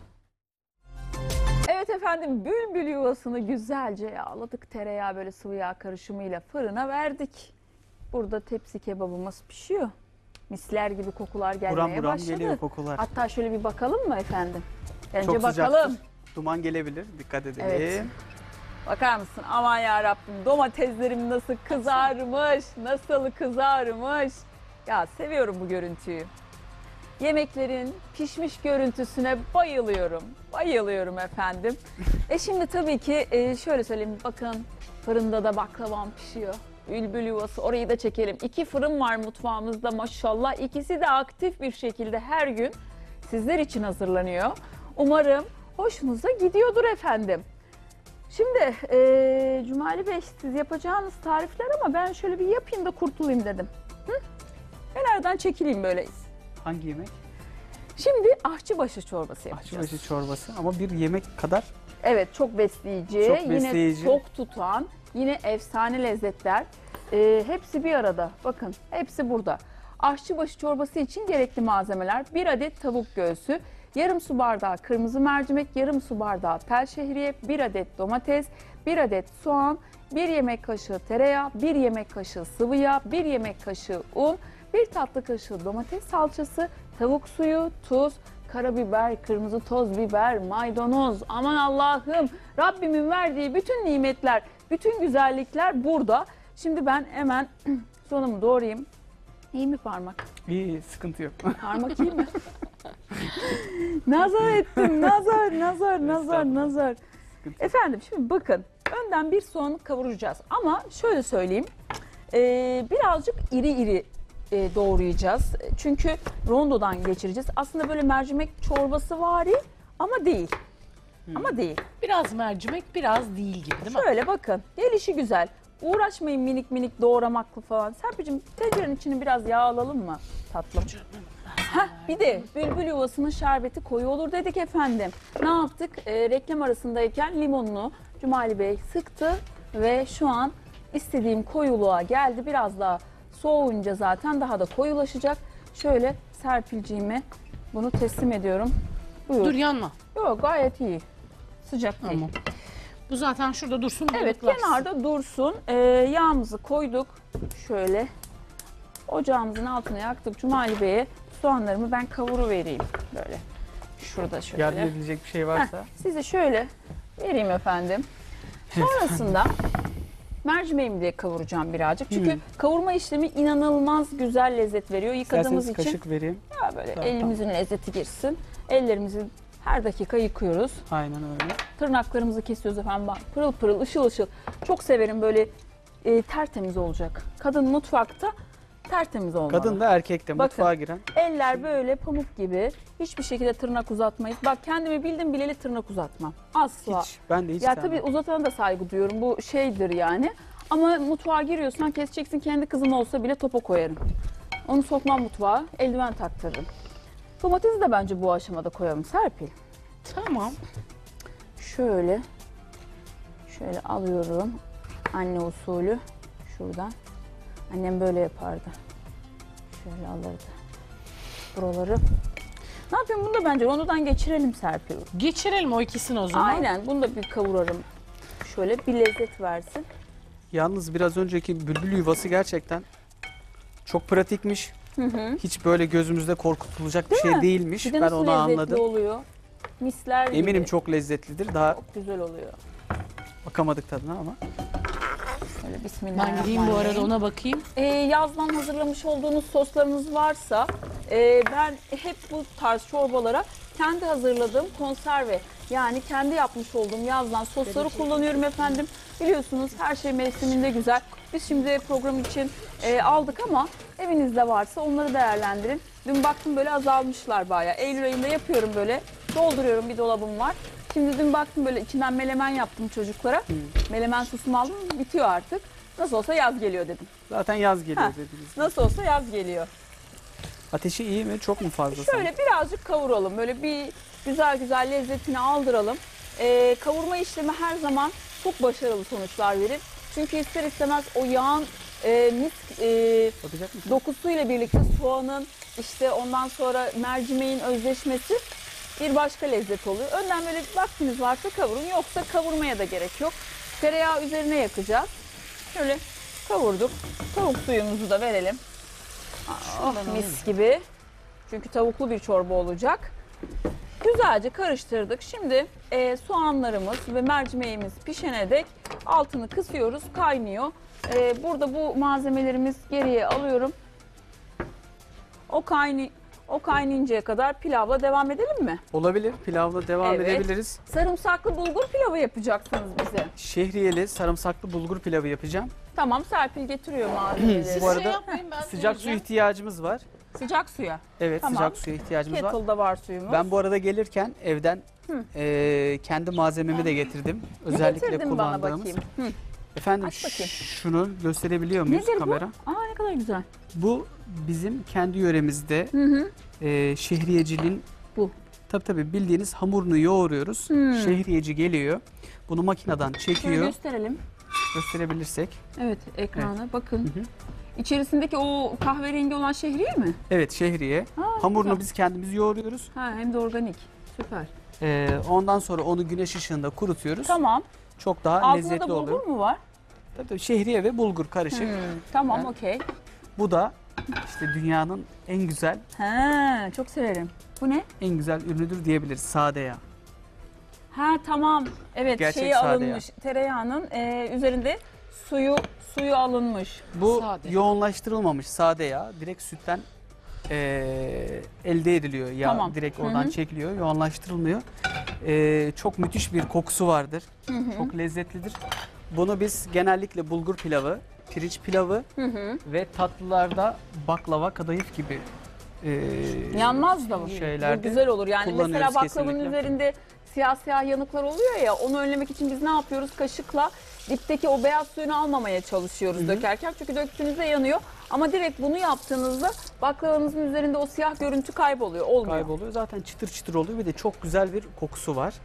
Evet efendim, bülbül yuvasını güzelce yağladık. Tereyağı böyle sıvı yağ karışımıyla fırına verdik. Burada tepsi kebabımız pişiyor. Misler gibi kokular gelmeye Buram buram başladı. geliyor kokular. Hatta şöyle bir bakalım mı efendim? Bence Çok bakalım. sıcaktır. Duman gelebilir. Dikkat edelim. Evet. Bakar mısın? Aman ya Rabbim, domateslerim nasıl kızarmış, nasıl kızarmış. Ya seviyorum bu görüntüyü. Yemeklerin pişmiş görüntüsüne bayılıyorum. Bayılıyorum efendim. Şimdi tabii ki şöyle söyleyeyim, bakın fırında da baklavam pişiyor. Bülbül yuvası, orayı da çekelim. 2 fırın var mutfağımızda maşallah. İkisi de aktif bir şekilde her gün sizler için hazırlanıyor. Umarım hoşunuza gidiyordur efendim. Şimdi Cumali Bey, siz yapacağınız tarifler ama ben şöyle bir yapayım da kurtulayım dedim. Hı? Ben aradan çekileyim böyle. Hangi yemek? Şimdi ahçıbaşı çorbası yapacağız. Ahçıbaşı çorbası ama bir yemek kadar Evet, çok besleyici, Çok yine besleyici. tok tutan, yine efsane lezzetler. Hepsi bir arada. Bakın, hepsi burada. Aşçıbaşı çorbası için gerekli malzemeler: 1 adet tavuk göğsü, yarım su bardağı kırmızı mercimek, yarım su bardağı tel şehriye, 1 adet domates, 1 adet soğan, 1 yemek kaşığı tereyağı, 1 yemek kaşığı sıvı yağ, 1 yemek kaşığı un, 1 tatlı kaşığı domates salçası, tavuk suyu, tuz, karabiber, kırmızı toz biber, maydanoz. Aman Allah'ım, Rabbimin verdiği bütün nimetler, bütün güzellikler burada. Şimdi ben hemen soğanımı doğrayayım. İyi mi parmak? iyi, sıkıntı yok. Parmak iyi mi? Nazar ettim, nazar. Efendim şimdi bakın, önden bir soğanı kavuracağız. Ama şöyle söyleyeyim, birazcık iri iri doğrayacağız. Çünkü rondodan geçireceğiz. Aslında böyle mercimek çorbası vari ama değil. Ama değil. Biraz mercimek, biraz değil gibi değil mi? Şöyle bakın, gelişi güzel. Uğraşmayın minik minik doğramakla falan. Serpil'cim, tencerenin içine biraz yağ alalım mı tatlım? Bir de bülbül yuvasının şerbeti koyu olur dedik efendim. Ne yaptık? Reklam arasındayken limonunu Cumali Bey sıktı ve şu an istediğim koyuluğa geldi. Biraz daha soğuyunca zaten daha da koyulaşacak. Şöyle Serpil'ciğime bunu teslim ediyorum. Buyur. Dur yanma. Yok, gayet iyi. Sıcak değil. Tamam. Bu zaten şurada dursun. Evet, balıklarsın. kenarda dursun. Yağımızı koyduk. Şöyle ocağımızın altına yaktık. Cumali Bey'e soğanlarımı ben kavuruvereyim. Böyle şurada şöyle. Yardım edilecek bir şey varsa. Size şöyle vereyim efendim. Sonrasında mercimeğimi de kavuracağım birazcık. Çünkü kavurma işlemi inanılmaz güzel lezzet veriyor. Yıkadığımız İsterseniz için kaşık vereyim. ya böyle Tamam. elimizin lezzeti girsin. Ellerimizi her dakika yıkıyoruz. Aynen öyle. Tırnaklarımızı kesiyoruz efendim. Bak, pırıl pırıl, ışıl ışıl. Çok severim böyle tertemiz olacak. Kadın mutfakta tertemiz olmalı. Kadın da erkek de Bakın. mutfağa giren. Eller böyle pamuk gibi. Hiçbir şekilde tırnak uzatmayız. Bak, kendimi bildim bileli tırnak uzatmam. Asla. Hiç. Ben de hiç Ya sevmem. tabii uzatana da saygı duyuyorum. Bu şeydir yani. Ama mutfağa giriyorsan keseceksin, kendi kızım olsa bile topa koyarım. Onu sokmam mutfağa, eldiven taktırırım. Domatesi de bence bu aşamada koyalım Serpil. Tamam. Şöyle alıyorum. Anne usulü şuradan. Annem böyle yapardı. Şöyle alırdı. Buraları. Ne yapayım? Bunu da bence rondodan geçirelim Serpil. Geçirelim o ikisini o zaman. Aynen. Bunu da bir kavurarım. Şöyle bir lezzet versin. Yalnız biraz önceki bülbül yuvası gerçekten çok pratikmiş. Hiç böyle gözümüzde korkutulacak bir şey mi? değilmiş. Bir de Ben nasıl onu lezzetli anladım. oluyor. Misler gibi. Eminim çok lezzetlidir. Daha Çok güzel oluyor. bakamadık tadına ama. Şöyle Ben bismillahirrahmanirrahim. gideyim bu arada ona bakayım. Yazdan hazırlamış olduğunuz soslarınız varsa ben hep bu tarz çorbalara kendi hazırladığım konserve, yani kendi yapmış olduğum yazdan sosları kullanıyorum efendim. Biliyorsunuz her şey mevsiminde güzel. Biz şimdi program için aldık ama evinizde varsa onları değerlendirin. Dün baktım böyle azalmışlar bayağı. Eylül ayında yapıyorum böyle. Dolduruyorum, bir dolabım var. Şimdi dün baktım böyle içinden melemen yaptım çocuklara. Melemen sosumu aldım, bitiyor artık. Nasıl olsa yaz geliyor dedim. Zaten yaz geliyor Ha, dediniz. Nasıl olsa yaz geliyor. Ateşi iyi mi? Çok mu fazla? Şöyle birazcık kavuralım. Böyle bir güzel güzel lezzetini aldıralım. Kavurma işlemi her zaman çok başarılı sonuçlar verir. Çünkü ister istemez o yağın Bakacak mısın? dokusuyla birlikte soğanın, işte ondan sonra mercimeğin özleşmesi bir başka lezzet oluyor. Önden böyle vaktiniz varsa kavurun, yoksa kavurmaya da gerek yok. Tereyağı üzerine yakacağız. Şöyle kavurduk. Tavuk suyumuzu da verelim. Mis gibi. Çünkü tavuklu bir çorba olacak. Güzelce karıştırdık. Şimdi soğanlarımız ve mercimeğimiz pişene dek altını kısıyoruz. Kaynıyor. Burada bu malzemelerimiz geriye alıyorum. O kaynayıncaya kadar pilavla devam edelim mi? Olabilir. Pilavla devam Evet. edebiliriz. Sarımsaklı bulgur pilavı yapacaksınız bize. Şehriyeli sarımsaklı bulgur pilavı yapacağım. Tamam, Serpil getiriyor malzemeleri. Siz Bu arada şey yapmayın, ben Sıcak su söyleyeceğim. ihtiyacımız var. Sıcak suya. Evet, Tamam. sıcak suya ihtiyacımız var. Kettle'da var suyumuz. Ben bu arada gelirken evden kendi malzememi de getirdim. ne Özellikle getirdin bana kullandığımız. bakayım? Hı. Efendim Aç bakayım. şunu gösterebiliyor muyuz Nedir kamera? bu? Aa, ne kadar güzel. Bu bizim kendi yöremizde şehriyecinin Bu. tabii bildiğiniz hamurunu yoğuruyoruz. Şehriyeci geliyor. Bunu makineden Şöyle çekiyor. gösterelim. Gösterebilirsek. Evet, ekrana bakın. İçerisindeki o kahverengi olan şehriye mi? Evet, şehriye. Ha, Hamurunu güzel. biz kendimiz yoğuruyoruz. Ha, hem de organik. Süper. Ondan sonra onu güneş ışığında kurutuyoruz. Tamam. Çok daha Altında lezzetli da bulgur oluyor. mu var? Tabii şehriye ve bulgur karışık. Tamam, Ben- okey. Bu da işte dünyanın Ha, çok severim. Bu ne? en güzel ürünüdür diyebiliriz. Sade yağ. Ha, tamam. Evet, Gerçek şeyi sade alınmış. Tereyağının üzerinde suyu alınmış. Bu Sade. yoğunlaştırılmamış sade yağ. Direkt sütten elde ediliyor. Yağ Tamam. direkt oradan çekiliyor. Yoğunlaştırılmıyor. Çok müthiş bir kokusu vardır. Çok lezzetlidir. Bunu biz genellikle bulgur pilavı, pirinç pilavı ve tatlılarda baklava, kadayıf gibi Yanmaz da bu. şeylerde Bu güzel olur. Yani mesela kullanıyoruz baklavanın kesinlikle. üzerinde siyah siyah yanıklar oluyor ya, onu önlemek için biz ne yapıyoruz? Kaşıkla dipteki o beyaz suyunu almamaya çalışıyoruz dökerken. Çünkü döktüğünüzde yanıyor. Ama direkt bunu yaptığınızda baklavanızın üzerinde o siyah görüntü kayboluyor. Olmuyor. kayboluyor. Zaten çıtır çıtır oluyor. Bir de çok güzel bir kokusu var.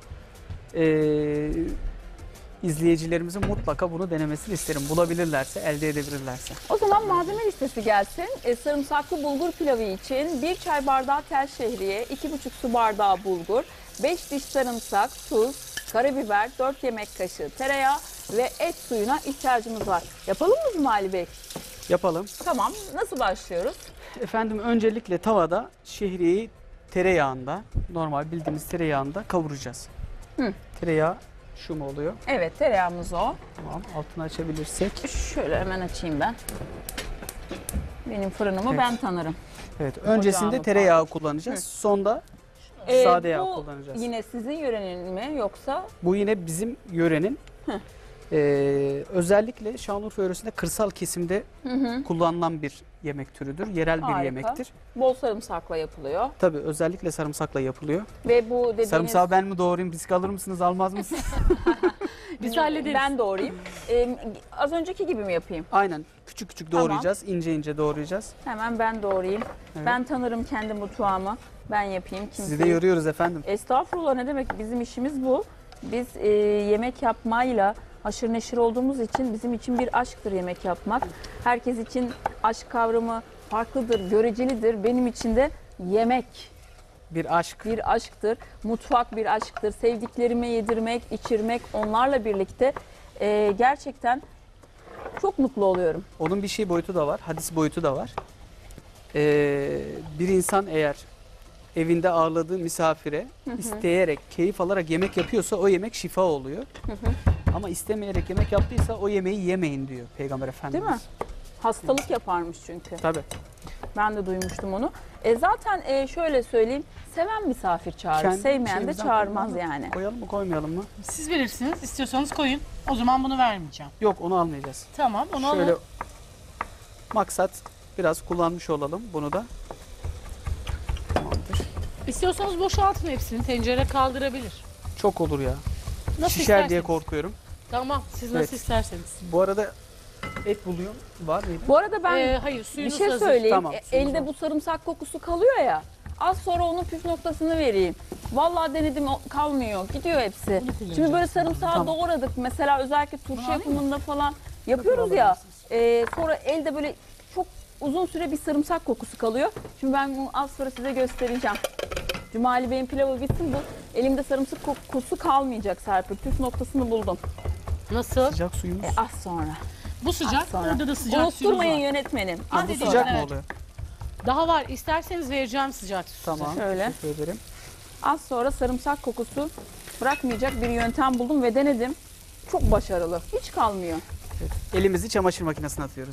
İzleyicilerimizin mutlaka bunu denemesini isterim. Bulabilirlerse, elde edebilirlerse. O zaman malzeme listesi gelsin. Sarımsaklı bulgur pilavı için 1 çay bardağı tel şehriye, 2,5 su bardağı bulgur, 5 diş sarımsak, tuz, karabiber, 4 yemek kaşığı tereyağı ve et suyuna ihtiyacımız var. Yapalım mı Cumali Bey? Yapalım. Tamam. Nasıl başlıyoruz? Efendim öncelikle tavada şehriyeyi tereyağında, normal bildiğimiz tereyağında kavuracağız. Tereyağı şu mu oluyor? Evet, tereyağımız o. Tamam, altını açabilirsek. Şöyle hemen açayım ben. Benim fırınımı Evet. ben tanırım. Evet, öncesinde Ocağımı tereyağı kullanacağız. Sonda sade yağ Bu kullanacağız. yine sizin yörenin mi yoksa? Bu yine bizim yörenin özellikle Şanlıurfa yöresinde kırsal kesimde kullanılan bir yemek türüdür. Yerel bir Harika. yemektir. Bol sarımsakla yapılıyor. Tabii özellikle sarımsakla yapılıyor. Ve bu dediğiniz... Sarımsağı ben mi doğrayayım, risk alır mısınız, almaz mısınız? Biz hallederiz. Ben doğrayayım. Az önceki gibi mi yapayım? Aynen küçük küçük Tamam. doğrayacağız. İnce ince doğrayacağız. Hemen ben doğrayayım. Evet. Ben tanırım kendi mutfağımı. Ben yapayım. Sizi de yoruyoruz efendim. Estağfurullah, ne demek, bizim işimiz bu. Biz yemek yapmayla haşır neşir olduğumuz için bizim için bir aşktır yemek yapmak. Herkes için aşk kavramı farklıdır, görecelidir. Benim için de yemek Bir aşk. bir aşktır. Mutfak bir aşktır. Sevdiklerime yedirmek, içirmek, onlarla birlikte gerçekten çok mutlu oluyorum. Onun bir şey boyutu da var. Hadis boyutu da var. Bir insan eğer evinde ağırladığı misafire isteyerek, keyif alarak yemek yapıyorsa o yemek şifa oluyor. Ama istemeyerek yemek yaptıysa o yemeği yemeyin diyor Peygamber Efendimiz. Değil mi? Hastalık yaparmış çünkü. Tabii. Ben de duymuştum onu. Zaten şöyle söyleyeyim, seven misafir çağırır, Kendi sevmeyen de şeyimizden çağırmaz koyalım. yani. Koyalım mı koymayalım mı? Siz bilirsiniz. İstiyorsanız koyun. O zaman bunu vermeyeceğim. Yok onu almayacağız. Tamam onu Şöyle alın. maksat biraz kullanmış olalım bunu da. Tamamdır. İstiyorsanız boşaltın hepsini. Tencere kaldırabilir. Çok olur ya. Nasıl Şişer isterseniz. diye korkuyorum. Tamam siz Evet. nasıl isterseniz. Bu arada et buluyor var mıydı? Bu arada ben Hayır bir suyunuz şey hazır. söyleyeyim. Tamam, suyumuz Elde var. bu sarımsak kokusu kalıyor ya. Az sonra onun püf noktasını vereyim. Vallahi denedim, kalmıyor. Gidiyor hepsi. kullanacağız. Şimdi böyle sarımsağı Tamam. doğradık. Mesela özellikle turşu alayım mı? yapımında falan yapıyoruz ya. Sonra elde böyle çok uzun süre bir sarımsak kokusu kalıyor. Şimdi ben bunu az sonra size göstereceğim. Cumali Bey'in pilavı bitsin, bu elimde sarımsak kokusu kalmayacak Serpil. Püf noktasını buldum. Nasıl? Sıcak suyumuz. Az sonra. Bu sıcak. Az sonra. Orada da sıcak suyunuz Unutturmayın var. yönetmenim. Ha, Az bu Hadi sonra. sıcak mı evet. oluyor? Daha var. İsterseniz vereceğim sıcak su. Tamam. Şöyle. Teşekkür ederim. Az sonra sarımsak kokusu bırakmayacak bir yöntem buldum ve denedim. Çok başarılı. Hiç kalmıyor. Evet. Elimizi çamaşır makinesine atıyoruz.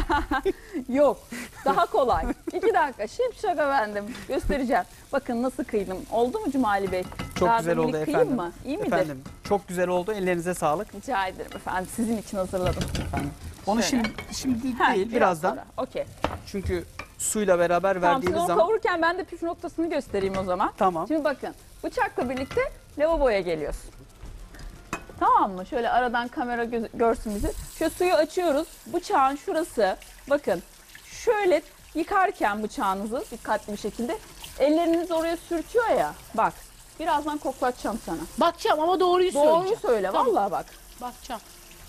Yok. Daha kolay. 2 dakika. Şipşak efendim. Göstereceğim. Bakın nasıl kıydım. Oldu mu Cumali Bey? Çok Daha güzel da oldu minik efendim. kıyayım mı? İyi midir? Efendim çok güzel oldu. Ellerinize sağlık Rica ederim efendim. Sizin için hazırladım. efendim. Onu Şöyle. şimdi Ha, değil biraz birazdan. sonra. Okey. Çünkü suyla beraber Tamam, siz verdiğimiz onu zaman kavururken ben de püf noktasını göstereyim o zaman. tamam. Şimdi bakın, bıçakla birlikte lavaboya geliyorsun. Tamam mı? Şöyle aradan kamera görsün bizi. Şu suyu açıyoruz. Bıçağın şurası, bakın şöyle yıkarken bıçağınızı dikkatli bir şekilde elleriniz oraya sürtüyor ya. Bak, birazdan koklatacağım sana. Bakacağım ama doğruyu Doğruyu söyleyeceğim. söyle, Tamam. vallahi bak. Bakacağım.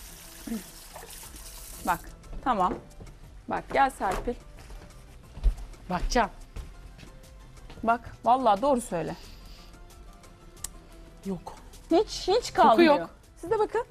Bak, tamam. Bak, gel Serpil. Bakacağım. Bak, vallahi doğru söyle. Yok. Hiç kalmıyor. yok. Siz de bakın.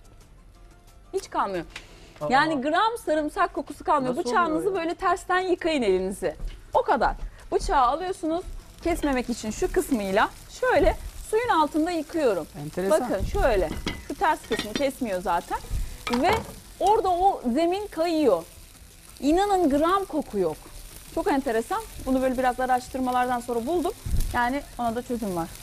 Hiç kalmıyor. Aa, Yani gram sarımsak kokusu kalmıyor. Nasıl Bıçağınızı oluyor ya? böyle tersten yıkayın elinizi. O kadar. Bıçağı alıyorsunuz, kesmemek için şu kısmıyla şöyle suyun altında yıkıyorum. enteresan. Bakın şöyle. Şu ters kısmı kesmiyor zaten. Ve orada o zemin kayıyor. İnanın gram koku yok. Çok enteresan. Bunu böyle biraz araştırmalardan sonra buldum. Yani ona da çözüm var.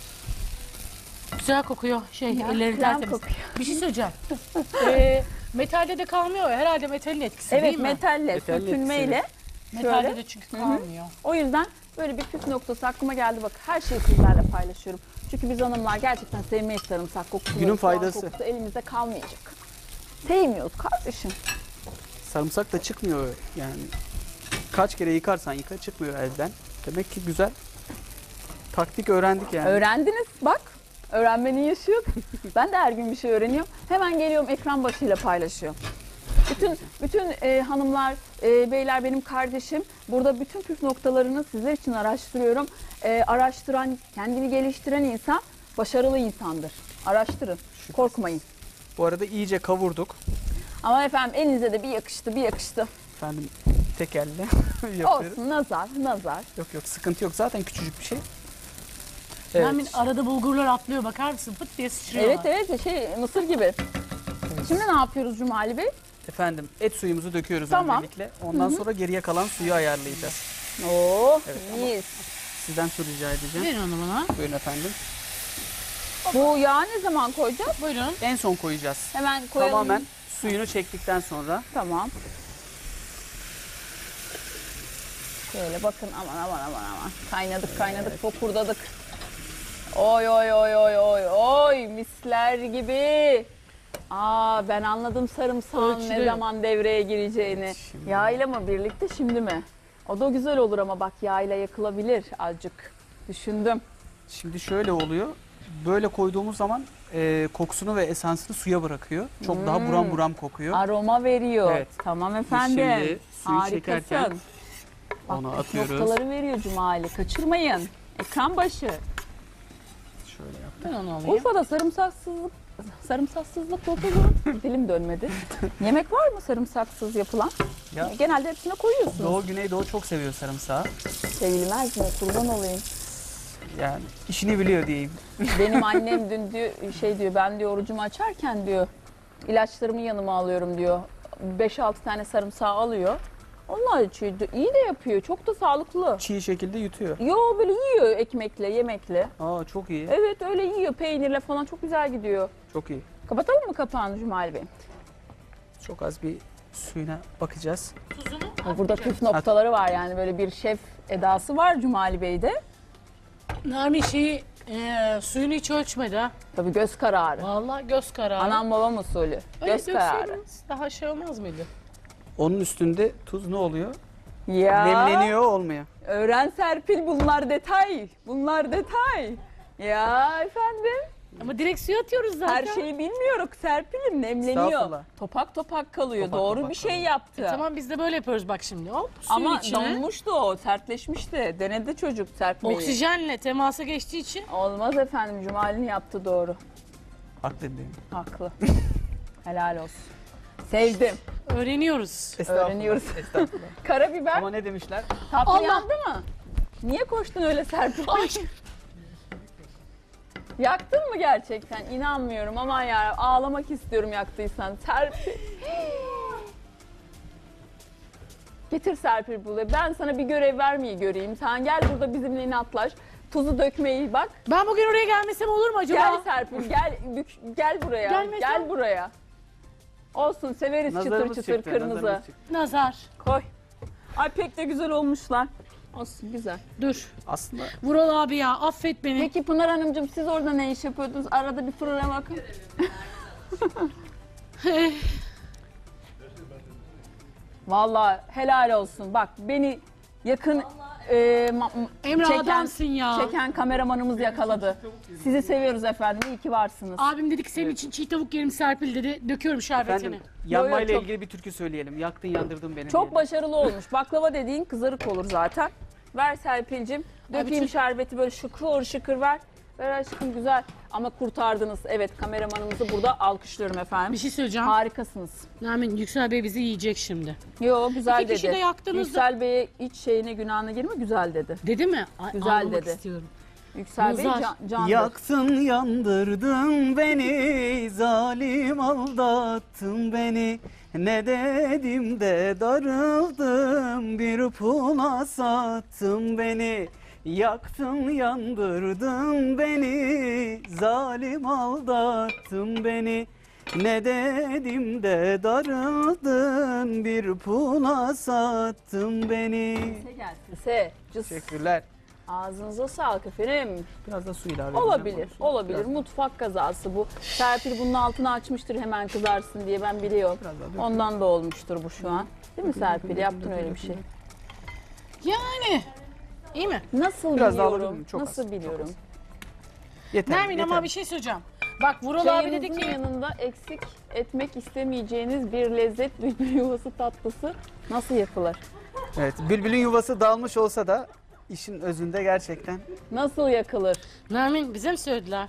Güzel kokuyor. Ya, Elleri krem tertemiz. kokuyor. Bir şey söyleyeceğim. Metalde de kalmıyor ya. Herhalde metalin etkisi Evet, değil mi? metalle, Metalin sürtünmeyle. Metalde şöyle. de çünkü kalmıyor. O yüzden böyle bir püf noktası aklıma geldi. Bak, her şeyi sizlerle paylaşıyorum. Çünkü biz hanımlar gerçekten sevmeyiz sarımsak kokusu. Günün soğan faydası. Kokusu elimizde kalmayacak. Sevmiyoruz kardeşim. Sarımsak da çıkmıyor yani. Kaç kere yıkarsan yıka çıkmıyor elden. Demek ki güzel. Taktik öğrendik yani. Öğrendiniz bak. Öğrenmenin yaşı yok. Ben de her gün bir şey öğreniyorum. Hemen geliyorum, ekran başıyla paylaşıyorum. Bütün hanımlar, beyler benim kardeşim. Burada bütün püf noktalarını sizler için araştırıyorum. Araştıran, kendini geliştiren insan başarılı insandır. Araştırın, korkmayın. Bu arada iyice kavurduk. Ama efendim elinize de bir yakıştı. Efendim tek elle yapıyoruz. Olsun, nazar. Yok sıkıntı yok. Zaten küçücük bir şey. Hemen arada bulgurlar atlıyor, bakar mısın? Pıt diye sıçrıyorlar. Evet, mısır gibi. Şimdi ne yapıyoruz Cumali Bey? Efendim et suyumuzu döküyoruz Tamam. öncelikle. Ondan sonra geriye kalan suyu ayarlayacağız. Oo, Evet, mis. Sizden su rica edeceğim. Verin onu bana. Buyurun efendim. Bu yağı ne zaman koyacağız? Buyurun. En son koyacağız. Hemen koyalım. Tamamen suyunu çektikten sonra. Tamam. Şöyle bakın, aman. Kaynadık, fokurdadık. Oy oy oy oy oy oy misler gibi. Aa ben anladım sarımsağın ne Ölçülü. zaman devreye gireceğini. Şimdi. Yağıyla mı birlikte şimdi mi? O da güzel olur ama bak yağıyla yakılabilir azıcık. Düşündüm. Şimdi şöyle oluyor. Böyle koyduğumuz zaman kokusunu ve esansını suya bırakıyor. Çok daha buram buram kokuyor. Aroma veriyor. Evet. Tamam Biz efendim. şimdi suyu Harikasın. çekerken Bak, onu püf atıyoruz. noktaları veriyor Cumali. Kaçırmayın. Ekran başı. Şöyle yap. Ben onu alayım. Urfa'da sarımsaksızlık kokulu. Dilim dönmedi. Yemek var mı sarımsaksız yapılan? Ya, Genelde hepsine koyuyorsunuz. Doğu Güneydoğu çok seviyor sarımsağı. Sevilmez mi? Kurban olayım. Yani işini biliyor diyeyim. Benim annem dün diyor, diyor ben diyor orucumu açarken diyor ilaçlarımı yanıma alıyorum diyor. 5-6 tane sarımsağı alıyor. Onunla açıyor. İyi de yapıyor. Çok da sağlıklı. Çiğ şekilde yutuyor. Yo böyle yiyor ekmekle, yemekle. Aa çok iyi. Evet öyle yiyor peynirle falan çok güzel gidiyor. Çok iyi. Kapatalım mı kapağını Cumali Bey? Çok az bir suyuna bakacağız. Tuzunu Burada püf noktaları var yani böyle bir şef edası var Cumali Bey'de. Nermin suyunu hiç ölçmedi ha. Tabii göz kararı. Vallahi göz kararı. Anam babam usulü. Öyle Göz kararı. dökseydiniz daha şey olmaz mıydı? Onun üstünde tuz ne oluyor? Ya. Nemleniyor olmuyor. Öğren Serpil bunlar detay. Bunlar detay. Ya efendim Ama direkt suya atıyoruz zaten. her şeyi bilmiyoruz Serpil'im nemleniyor. Estağfurullah. Topak topak kalıyor. Topak Doğru topak bir şey kalıyor. yaptı. Tamam biz de böyle yapıyoruz bak şimdi. Hop suyun Ama içine. donmuştu o sertleşmişti. Denedi çocuk serpmeyi. Oksijenle temasa geçtiği için Olmaz efendim Cumali'nin yaptı doğru. Haklıyım değil mi? Haklı. Helal olsun. Sevdim. öğreniyoruz. Öğreniyoruz. Estağfurullah. Karabiber Ama ne demişler? tatlı Allah! yandı mı? Niye koştun öyle Serpil? Ay, Yaktın mı gerçekten? İnanmıyorum. Aman ya ağlamak istiyorum yaktıysan. Serpil. Getir Serpil buraya. Ben sana bir görev vermeyi göreyim. Sen gel burada bizimle inatlaş. Tuzu dökmeyi bak. ben bugün oraya gelmesem olur mu acaba? Gel Serpil gel gel buraya. Gelmesem? Gel buraya. Olsun severiz çıtır Nazarımız çıtır çıktı, kırmızı. nazarımız çıktı. Nazar. Koy. Ay pek de güzel olmuşlar. Olsun güzel. Dur. Aslında Vural abi ya affet beni. Peki Pınar Hanımcığım siz orada ne iş yapıyordunuz? Arada bir fırına bakın. Vallahi helal olsun. Bak beni yakın Emre adamsın ya. çeken kameramanımız yakaladı. Sizi seviyoruz efendim. İyi ki varsınız. Abim dedi ki senin için çiğ tavuk yerim Serpil dedi. Döküyorum şerbetini. efendim yanmayla çok- ilgili bir türkü söyleyelim. Yaktın yandırdın beni. Çok diyelim. başarılı olmuş. Baklava dediğin kızarık olur zaten. Ver Serpil'cim. Dökeyim bütün- şerbeti böyle şıkır şıkır ver. Ver aşkım güzel. Ama kurtardınız. Evet kameramanımızı burada alkışlıyorum efendim. Bir şey söyleyeceğim. Harikasınız. Nermin Yüksel Bey bizi yiyecek şimdi. Yo güzel İki kişi dedi. de yaktınız da- Yüksel Bey'e hiç şeyine günahına girme güzel dedi. Dedi mi? Ay, Güzel ağlamak dedi. istiyorum. Yüksel Bey Nazar. candır. Yaktın yandırdın beni, zalim aldattın beni. Ne dedim de darıldım, bir pula sattın beni. Yaktın yandırdın beni, zalim aldattın beni. Ne dedim de darıldın, bir pula sattın beni. Se gelsin. Se. Cız. Teşekkürler. Ağzınıza sağlık efendim. Biraz da su ilave edeceğim. Olabilir, Su. olabilir. Biraz- Mutfak kazası bu. Serpil bunun altını açmıştır hemen kızarsın diye ben biliyorum. Biraz daha dök. Ondan da olmuştur bu şu an. Değil mi Serpil? Yaptın öyle bir şey. Yani. İyi mi? Nasıl Biraz daha alabilir biliyorum? miyim? Çok Nasıl az, biliyorum? Yeter. Nermin ama yeter. bir şey söyleyeceğim. Bak Vural abi dedi Çayınızın ki yanında eksik etmek istemeyeceğiniz bir lezzet bülbül yuvası tatlısı nasıl yapılır? Evet, bülbülün yuvası dağılmış olsa da işin özünde gerçekten Nasıl yakılır? Nermin bize mi söylediler?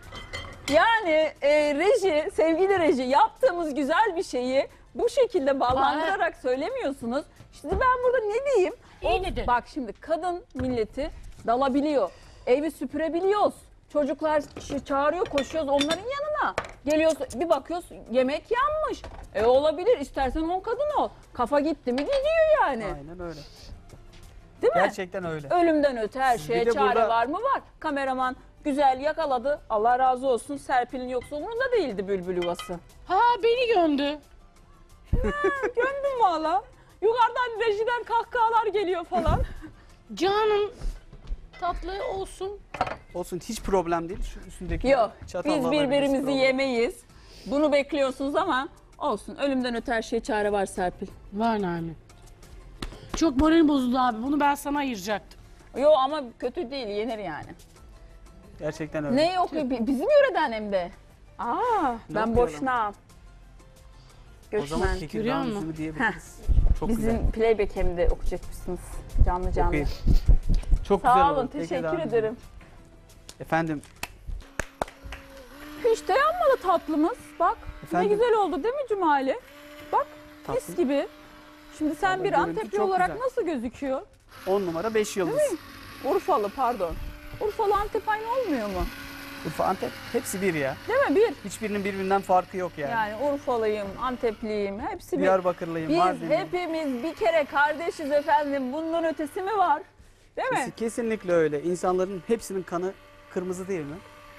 Yani reji, sevgili reji yaptığımız güzel bir şeyi bu şekilde ballandırarak söylemiyorsunuz. İşte ben burada ne diyeyim? İyi dedi. Bak şimdi kadın milleti dalabiliyor. Evi süpürebiliyoruz. Çocuklar çağırıyor, koşuyoruz onların yanına. Geliyoruz bir bakıyoruz yemek yanmış. Olabilir istersen 10 kadın ol. Kafa gitti mi gidiyor yani. aynen öyle. Değil mi? Gerçekten öyle. Ölümden öte her Bir şeye de çare burada- var mı? Var. Kameraman güzel yakaladı. Allah razı olsun. Serpil'in yoksa umurunda değildi bülbül yuvası. Ha beni göndü. Göndüm valla. Yukarıdan rejiden kahkahalar geliyor falan. Canım tatlı olsun. Olsun, hiç problem değil. Şu üstündeki Yok, çatalla biz alabiliriz, birbirimizi problem. yemeyiz. Bunu bekliyorsunuz ama olsun. Ölümden öte her şeye çare var Serpil. Var Nermin. Çok moralim bozuldu abi. Bunu ben sana ayıracaktım. Yok ama kötü değil, yenir yani. Gerçekten öyle. Ne yok bizim yöreden hem de. Ben Yok boşuna. O zaman Göçmen. Tekirdağ Görüyor musun? üzümü diyebiliriz. Çok Bizim güzel. playback hem de okuyacakmışsınız. Canlı canlı. Okuyun. Çok güzel Sağ oldu. olun, Tekirdağ teşekkür üzümü. ederim. Efendim, Hiç de yanmadı tatlımız. Bak Efendim? ne güzel oldu değil mi Cumali? Bak Tatlı. mis gibi. Şimdi sen Vallahi bir görüntü Antepli çok olarak güzel. nasıl gözüküyor? 10 numara 5 yıldız. Urfalı pardon. Urfalı Antep aynı olmuyor mu? Urfa, Antep hepsi bir ya. Değil mi? Bir. Hiçbirinin birbirinden farkı yok yani. Yani Urfalıyım, Antepliyim hepsi bir. Diyarbakırlıyım, Biz Mardinliyim. hepimiz bir kere kardeşiz efendim. Bundan ötesi mi var? Değil mi? Kesinlikle öyle. İnsanların hepsinin kanı kırmızı değil mi?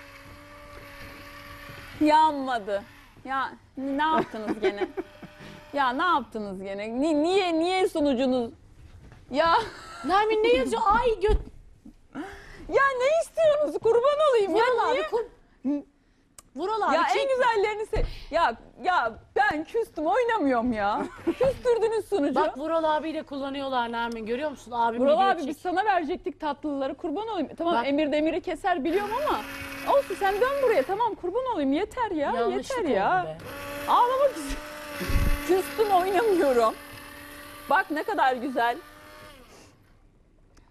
Yanmadı. Ya ne yaptınız gene? Ya ne yaptınız gene? Niye sunucunuz? Ya Nermin ne yazıyor? Ay göt. ya ne istiyorsunuz? Kurban olayım ya. Vural abi. Niye? Vural abi Ya çek. en güzellerini ya ben küstüm oynamıyorum ya. Küstürdünüz sunucu. Bak Vural abiyle kullanıyorlar Nermin. Görüyor musun? Abim Vural video abi çek. biz sana verecektik tatlıları, kurban olayım. Tamam Bak. Emir Demir'i keser biliyorum ama olsun sen dön buraya, tamam kurban olayım, yeter ya, Yanlışlık yeter ya. oldu be. Ağlamak istiyorum. Küstüm oynamıyorum. Bak ne kadar güzel. Gözlerim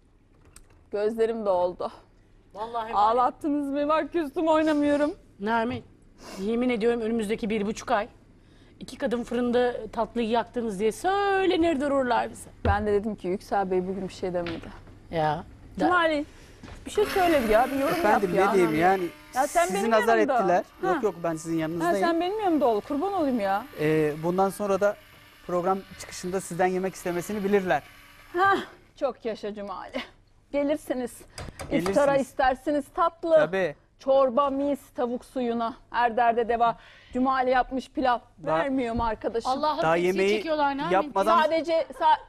doldu. Vallahi var ya. Ağlattınız mı? Bak küstüm oynamıyorum. Nermin, yemin ediyorum önümüzdeki 1,5 ay 2 kadın fırında tatlıyı yaktınız diye söylenir dururlar bize. Ben de dedim ki Yüksel Bey bugün bir şey demedi. Ya. Cumali bir şey söyle ya, bir yorum Efendim yap ya. ne diyeyim yani, Ya sen sizi benim nazar yanımda. ettiler. Ha. Yok ben sizin Ha, yanınızdayım. sen benim yanımda ol, kurban olayım ya. Bundan sonra da program çıkışında sizden yemek istemesini bilirler. Hah, çok yaşa Cumali. Gelirsiniz. Gelirsiniz. İftara istersiniz tatlı. Tabii. Çorba mis, tavuk suyuna. Her derde deva. Cumali yapmış pilav. Daha- Vermiyorum arkadaşım. Allah'ım Daha tepsiyi yemeği çekiyorlar Nermin. yapmadan- Sadece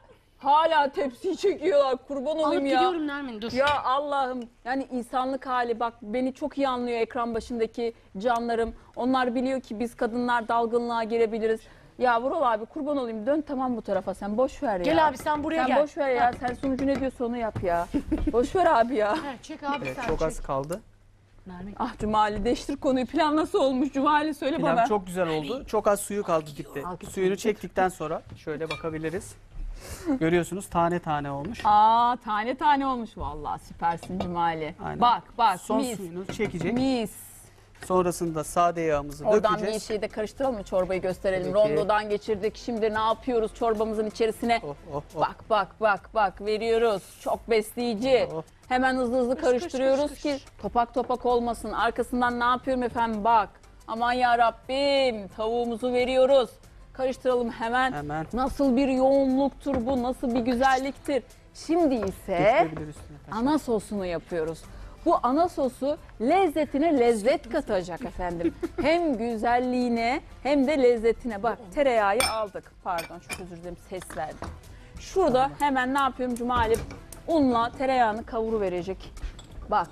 hala tepsiyi çekiyorlar. Kurban Alıp olayım ya. gidiyorum Nermin dur. Ya Allah'ım, yani insanlık hali, bak beni çok iyi anlıyor ekran başındaki canlarım. Onlar biliyor ki biz kadınlar dalgınlığa girebiliriz. Ya Vural abi kurban olayım, dön tamam bu tarafa, sen boş ver ya. Gel abi sen buraya Sen gel. boş ver ya, sen sunucu ne diyorsa onu yap ya. Boş ver abi ya. Ha, çek abi Evet, sen çok çek. az kaldı. Nermin. Ah Cumali değiştir konuyu, plan nasıl olmuş Cumali söyle Pilav bana. çok güzel oldu. Çok az suyu kaldı dipte. Al, Suyunu çektikten sonra şöyle bakabiliriz. Görüyorsunuz tane tane olmuş. Aa tane tane olmuş vallahi, süpersin Cumali. Aynen. Bak Son mis. suyunu çekecek. Mis. Sonrasında sade yağımızı Oradan bir dökeceğiz. şeyi de karıştıralım mı, çorbayı gösterelim. Tabii ki. Rondodan geçirdik, şimdi ne yapıyoruz çorbamızın içerisine? Oh, oh, oh. Bak veriyoruz. Çok besleyici. Oh. Hemen hızlı Kış, karıştırıyoruz kış, ki kış. topak topak olmasın. Arkasından ne yapıyorum efendim, bak. Aman ya Rabbim, tavuğumuzu veriyoruz. Karıştıralım hemen. Hemen. Nasıl bir yoğunluktur bu, nasıl bir güzelliktir. Şimdi ise Dökülebilir üstüne. ana sosunu yapıyoruz. Bu ana sosu lezzetine lezzet katacak efendim. Hem güzelliğine hem de lezzetine. Bak tereyağı aldık. Pardon çok özür dilerim, ses verdim. Şurada hemen ne yapıyorum Cumali? Unla tereyağını kavuru verecek. Bak.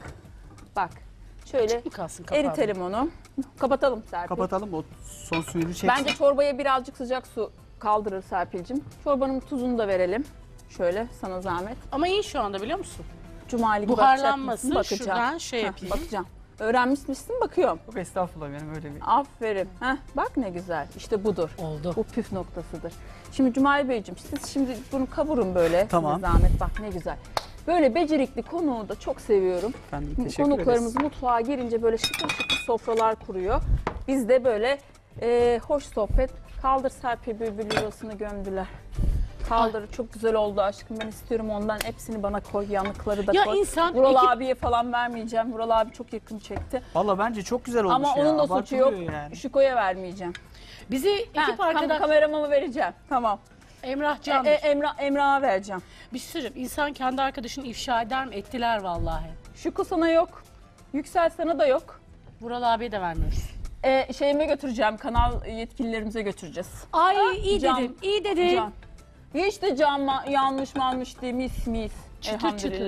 Şöyle Bu kalsın kapağı. eritelim onu. Kapatalım Serpil. Kapatalım, o son suyunu çeksin. Bence çorbaya birazcık sıcak su kaldırır Serpil'cim. Çorbanın tuzunu da verelim. Şöyle sana zahmet. Ama iyi şu anda biliyor musun? Cumali Buharlanmasın, bakacak mısın? şuradan şey Heh, yapayım. Bakacağım. Öğrenmişsin bakıyorum. Yok estağfurullah, benim öyle bir... Aferin. Heh, bak ne güzel. İşte budur. Oldu. Bu püf noktasıdır. Şimdi Cumali Beyciğim, siz şimdi bunu kavurun böyle. Tamam. Size zahmet, bak ne güzel. Böyle becerikli konuğu da çok seviyorum. Efendim teşekkür Konuklarımız ederiz. mutfağa girince böyle şıkır şıkır sofralar kuruyor. Biz de böyle hoş sohbet. Kaldır Serpil, bülbül yuvasını gömdüler. Kaldır, çok güzel oldu aşkım, ben istiyorum ondan. Hepsini bana koy, yanıkları da Ya koy. insan Vural ekip- abiye falan vermeyeceğim. Vural abi çok yakın çekti. Valla bence çok güzel olmuş Ama ya. onun da suçu yok. Abartılıyor yani. Şuko'ya vermeyeceğim. Bizi ekip arkadaş Kameramı vereceğim. Tamam. Emrah Can Emrah'a vereceğim. bir şey söyleyeyim. İnsan kendi arkadaşını ifşa eder mi? Ettiler vallahi. Şuko sana yok. Yüksel sana da yok. Vural abiye de vermiyoruz. Şeyime götüreceğim. Kanal yetkililerimize götüreceğiz. Ay iyi Can. dedin. İyi dedin. Can. Hiç de can yanlış değil. Mis. Çıtır Elhamdülillah. çıtır.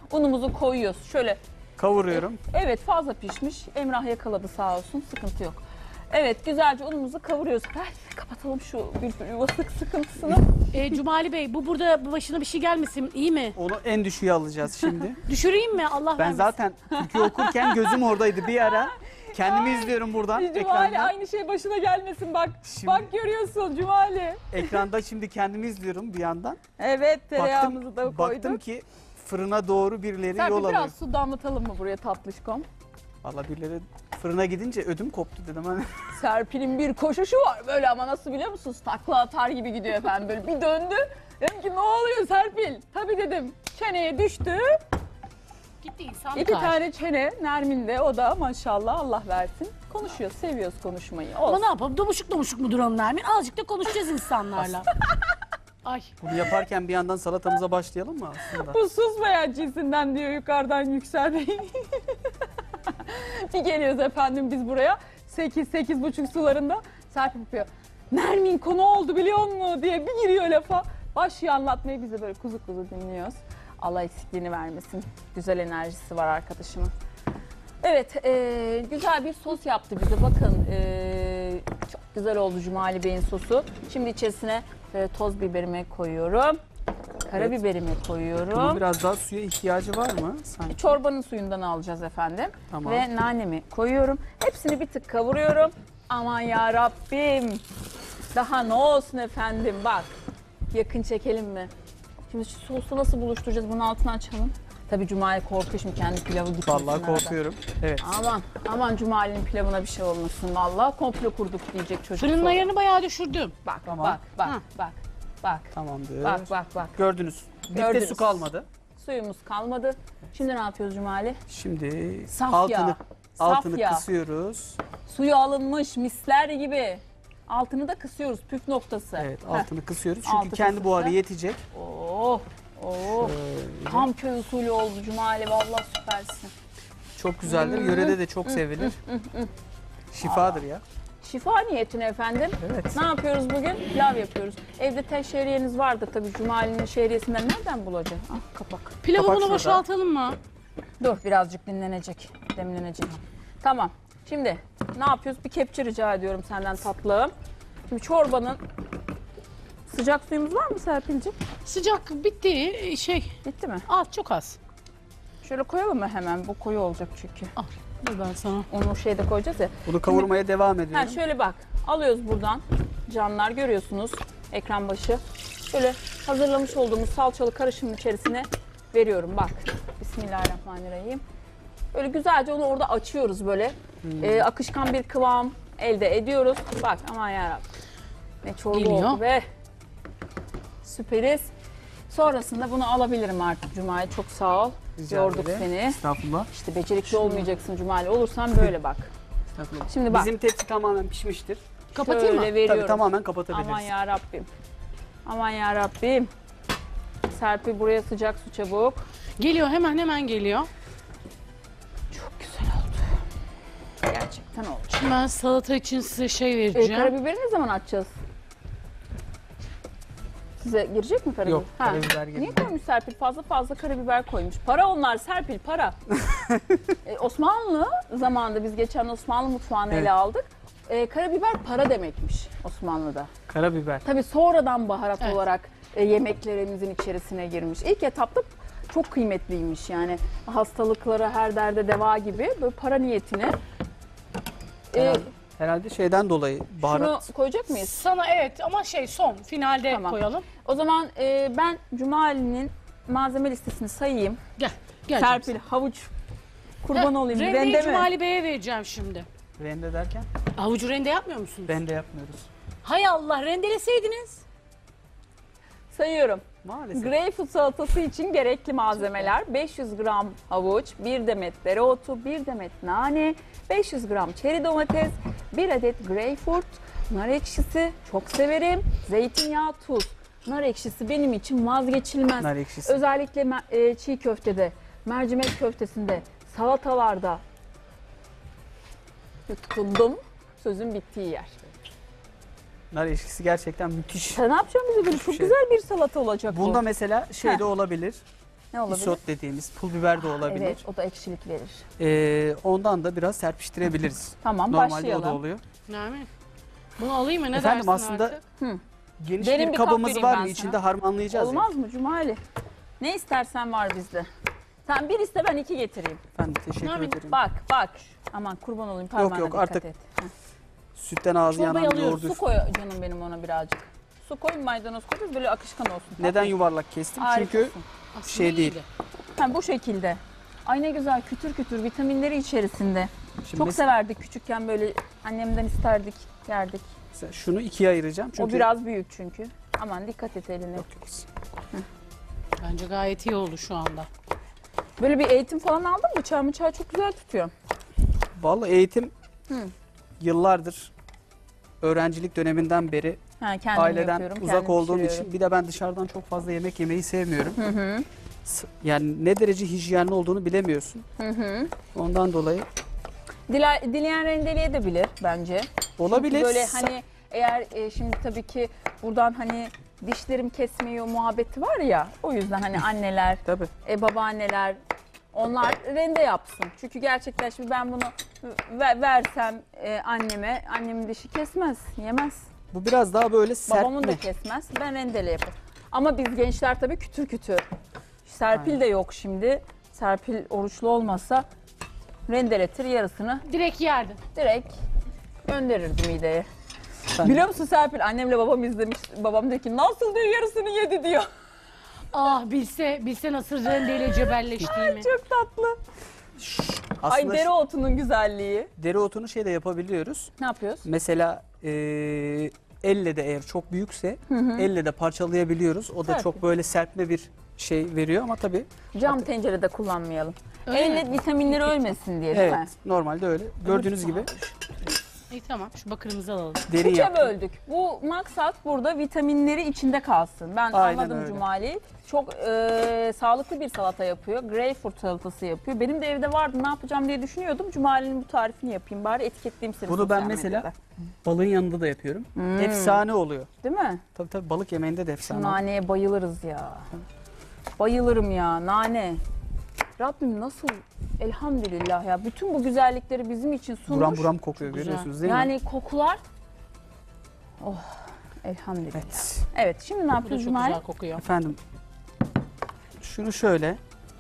Unumuzu koyuyoruz. Şöyle Kavuruyorum. evet fazla pişmiş. Emrah yakaladı sağ olsun. Sıkıntı yok. Evet güzelce unumuzu kavuruyoruz. Kapatalım şu bülbül yuvası sıkıntısını. Cumali Bey bu burada başına bir şey gelmesin iyi mi? Onu en düşüğe alacağız şimdi. Düşüreyim mi? Allah Ben vermesin. zaten türkü okurken gözüm oradaydı bir ara. Kendimi izliyorum buradan Cumali ekranda. aynı şey başına gelmesin bak. Şimdi- Bak görüyorsun Cumali. Ekranda şimdi kendimi izliyorum bir yandan. Evet tereyağımızı da koyduk. Baktım ki fırına doğru birileri Serpil yol alıyor. biraz su damlatalım mı buraya tatlışkom? Valla birileri fırına gidince ödüm koptu dedim. Hani Serpil'in bir koşuşu var böyle ama nasıl biliyor musunuz? Takla atar gibi gidiyor efendim böyle bir döndü. Dedim ki ne oluyor Serpil? Tabii dedim çeneye düştü. Gitti insan İki kar. tane çene Nermin'de o da maşallah Allah versin. Konuşuyoruz, seviyoruz konuşmayı. Ama Olsun. ne yapalım? Domuşuk mu duralım Nermin? Azıcık da konuşacağız insanlarla. Ay. bunu yaparken bir yandan salatamıza başlayalım mı aslında? Bu susmayan cinsinden diyor yukarıdan Yüksel Bey. Bir geliyoruz efendim biz buraya 8-8.30 sularında Serpil yapıyor. Nermin konu oldu biliyor musun diye bir giriyor lafa. Başlıyor anlatmayı biz de böyle kuzu kuzu dinliyoruz. Allah eksikliğini vermesin. Güzel enerjisi var arkadaşımın. Evet güzel bir sos yaptı bize bakın. Çok güzel oldu Cumali Bey'in sosu. Şimdi içerisine toz biberimi koyuyorum. Karabiberimi koyuyorum. Bunun biraz daha suya ihtiyacı var mı sanki? Çorbanın suyundan alacağız efendim. Tamam. Ve nanemi koyuyorum. Hepsini bir tık kavuruyorum. Aman ya Rabbim. Daha ne olsun efendim bak. Yakın çekelim mi? Şimdi şu sosu nasıl buluşturacağız? Bunun altını açalım. Tabii Cumali korkuyor şimdi kendi pilavı gitmesin. Vallahi arada. korkuyorum. Evet. Aman Cumali'nin pilavına bir şey olmasın. Vallahi komplo kurduk diyecek çocuk. Fırının sonra. ayarını bayağı düşürdüm. Bak Tamam. bak. Tamamdır. Bak. Gördünüz. Dipte Gördünüz. su kalmadı. Suyumuz kalmadı. Şimdi ne yapıyoruz Cumali? Şimdi Saf altını yağ. kısıyoruz. Suyu alınmış misler gibi. Altını da kısıyoruz püf noktası. Evet, Heh. altını kısıyoruz. Çünkü Altı kendi kısılsa- buharı yetecek. Oh. Şöyle. Tam köy usulü oldu Cumali. Vallahi süpersin. Çok güzeldir. Yörede de çok sevilir. Şifadır ya. Şifa niyetine efendim. Evet. Ne yapıyoruz bugün? Pilav yapıyoruz. Evde tel şehriyeniz vardır tabii. Cumali'nin şehriyesinden nereden bulacağım? Ah kapak. Pilavı Kapak bunu şurada. boşaltalım mı? Dur birazcık dinlenecek. Demlenecek. Tamam. Şimdi ne yapıyoruz? Bir kepçe rica ediyorum senden tatlım. Şimdi çorbanın sıcak suyumuz var mı Serpil'ciğim? Sıcak bitti. Bitti mi? Az çok az. Şöyle koyalım mı hemen? Bu koyu olacak çünkü. Al. Dur ben sana. Onu şeyde koyacağız ya. Bunu kavurmaya devam Ha, ediyorum. şöyle bak. Alıyoruz buradan. Canlar görüyorsunuz. Ekran başı. Şöyle hazırlamış olduğumuz salçalı karışımın içerisine veriyorum. Bak. Bismillahirrahmanirrahim. Böyle güzelce onu orada açıyoruz böyle. Akışkan bir kıvam elde ediyoruz. Bak aman yarabbim. Ne çorba Geliyor. oldu be. Süperiz. Sonrasında bunu alabilirim artık Cumali. Çok sağ ol. Rica Yorduk ederim. seni. Estağfurullah. İşte becerikli olmayacaksın Cumali. Olursan böyle bak. Estağfurullah. Şimdi bak. Bizim tepsi tamamen pişmiştir. Kapatayım mı? Şöyle veriyorum. Tabii tamamen kapatabiliriz. Aman ya Rabbim. Aman ya Rabbim. Serpil buraya sıcak su çabuk. Geliyor hemen geliyor. Çok güzel oldu. Gerçekten oldu. Şimdi ben salata için size şey vereceğim. Karabiberi ne zaman açacağız? Size girecek mi karabiber? Yok, karabiber Niye girmiyor. koymuş Serpil? Fazla karabiber koymuş. Para onlar Serpil, para. Osmanlı zamanında biz geçen Osmanlı mutfağını Evet. ele aldık. Karabiber para demekmiş Osmanlı'da. Karabiber. Tabii sonradan baharat Evet. olarak yemeklerimizin içerisine girmiş. İlk etapta çok kıymetliymiş yani hastalıklara her derde deva gibi böyle para niyetine. Herhalde şeyden dolayı baharat. Şunu koyacak mıyız? Sana evet ama son finalde Tamam. koyalım. O zaman ben Cumali'nin malzeme listesini sayayım. Gel. Gel. Serpil, havuç, kurban olayım. Rendeyi Rende mi? Cumali Bey'e vereceğim şimdi. Rende derken Havucu rende yapmıyor musunuz? rende yapmıyoruz. Hay Allah rendeleseydiniz. Sayıyorum. Maalesef. Greyfurt salatası için gerekli malzemeler 500 gram havuç, 1 demet dereotu, 1 demet nane, 500 gram çeri domates, 1 adet greyfurt, nar ekşisi, çok severim, zeytinyağı, tuz. Nar ekşisi benim için vazgeçilmez. Nar ekşisi. Özellikle çiğ köftede, mercimek köftesinde, salatalarda yutkundum. Sözün bittiği yer. Nar ekşisi gerçekten müthiş. Sen ne yapacaksın bize böyle? Çok şey. güzel bir salata olacak bu. Bunda mesela şey Heh. de olabilir. Ne olabilir? Isot dediğimiz pul biber de olabilir. Evet, o da ekşilik verir. Ondan da biraz serpiştirebiliriz. Tamam, Normalde başlayalım. o da oluyor. Nermin? Bunu alayım mı? Ne Efendim, dersin aslında artık? Geniş Benim bir bir kap kabımız vereyim var ben mı? sana. İçinde harmanlayacağız. ya. Olmaz mı Cumali? Ne istersen var bizde. Sen bir iste, ben 2 getireyim. Efendim teşekkür Nermin, ederim. Bak. Aman kurban olayım, parmağına yok, dikkat artık et. Sütten ağzı Çorbayı yanan bir alıyoruz. yoğurdu. Su koy canım benim ona birazcık. Su koy, maydanoz koy, böyle akışkan olsun. Neden yuvarlak kestim? Çünkü Harikasın. Aslında şey değil. iyiydi. Ha, bu şekilde. Ay ne güzel, kütür kütür vitaminleri içerisinde. Şimdi Çok mesela severdik küçükken, böyle annemden isterdik, yerdik. şunu ikiye ayıracağım. Çünkü O biraz büyük çünkü. Aman dikkat et eline. Yok. Bence gayet iyi oldu şu anda. Böyle bir eğitim falan aldın mı? Bıçağı çok güzel tutuyor. Vallahi eğitim yıllardır öğrencilik döneminden beri Ha, kendim aileden yapıyorum, uzak kendim olduğum pişiriyorum. için bir de ben dışarıdan çok fazla yemek yemeyi sevmiyorum. Yani ne derece hijyenli olduğunu bilemiyorsun. Ondan dolayı Dileyen rendeleyebilir bence. olabilir. Çünkü böyle hani eğer şimdi tabii ki buradan hani dişlerim kesmiyor muhabbeti var ya, o yüzden hani anneler, Tabii. babaanneler onlar rende yapsın. Çünkü gerçekten şimdi ben bunu versem anneme, annemin dişi kesmez, yemez. Bu biraz daha böyle sert Babamın da mi? kesmez. Ben rendele yaparım. Ama biz gençler tabii kütür kütür. Serpil Aynen. de yok şimdi. Serpil oruçlu olmasa rendeletir, yarısını Direkt yerdin. direkt gönderirdi mideye. Ben- Biliyor musun Serpil? Annemle babam izlemiş. Babam diyor ki nasıl diyor, yarısını yedi diyor. Ah bilse nasıl rendeyle cebelleştiğimi. Çok tatlı. Ay Aslında dereotunun güzelliği. dereotunu şey de yapabiliyoruz. Ne yapıyoruz? Mesela elle de eğer çok büyükse elle de parçalayabiliyoruz. O da Serpil. çok böyle serpme bir şey veriyor ama tabii Cam tencerede kullanmayalım. Öyle Elle mi? vitaminleri ölmesin diye değil mi? evet normalde öyle. Gördüğünüz gibi İyi tamam şu bakırımızı alalım. derin Üçe yaptım. böldük. Bu maksat burada vitaminleri içinde kalsın. Ben Aynen anladım öyle. Cumali. Çok sağlıklı bir salata yapıyor. Greyfurt salatası yapıyor. Benim de evde vardı, ne yapacağım diye düşünüyordum. Cumali'nin bu tarifini yapayım. Bari etiketleyeyim seni. Bunu ben sosyal mesela medyada. balığın yanında da yapıyorum. Efsane oluyor. Değil mi? Tabii balık yemeğinde de Şu efsane oluyor. naneye bayılırız ya. Bayılırım ya, nane. Rabbim nasıl, elhamdülillah ya. Bütün bu güzellikleri bizim için sunmuş. Buram buram kokuyor, Güzel. görüyorsunuz değil mi? Yani kokular. Oh, elhamdülillah. Evet. Evet, şimdi ne Bu da yapıyoruz çok Cumali? güzel kokuyor. Efendim şunu şöyle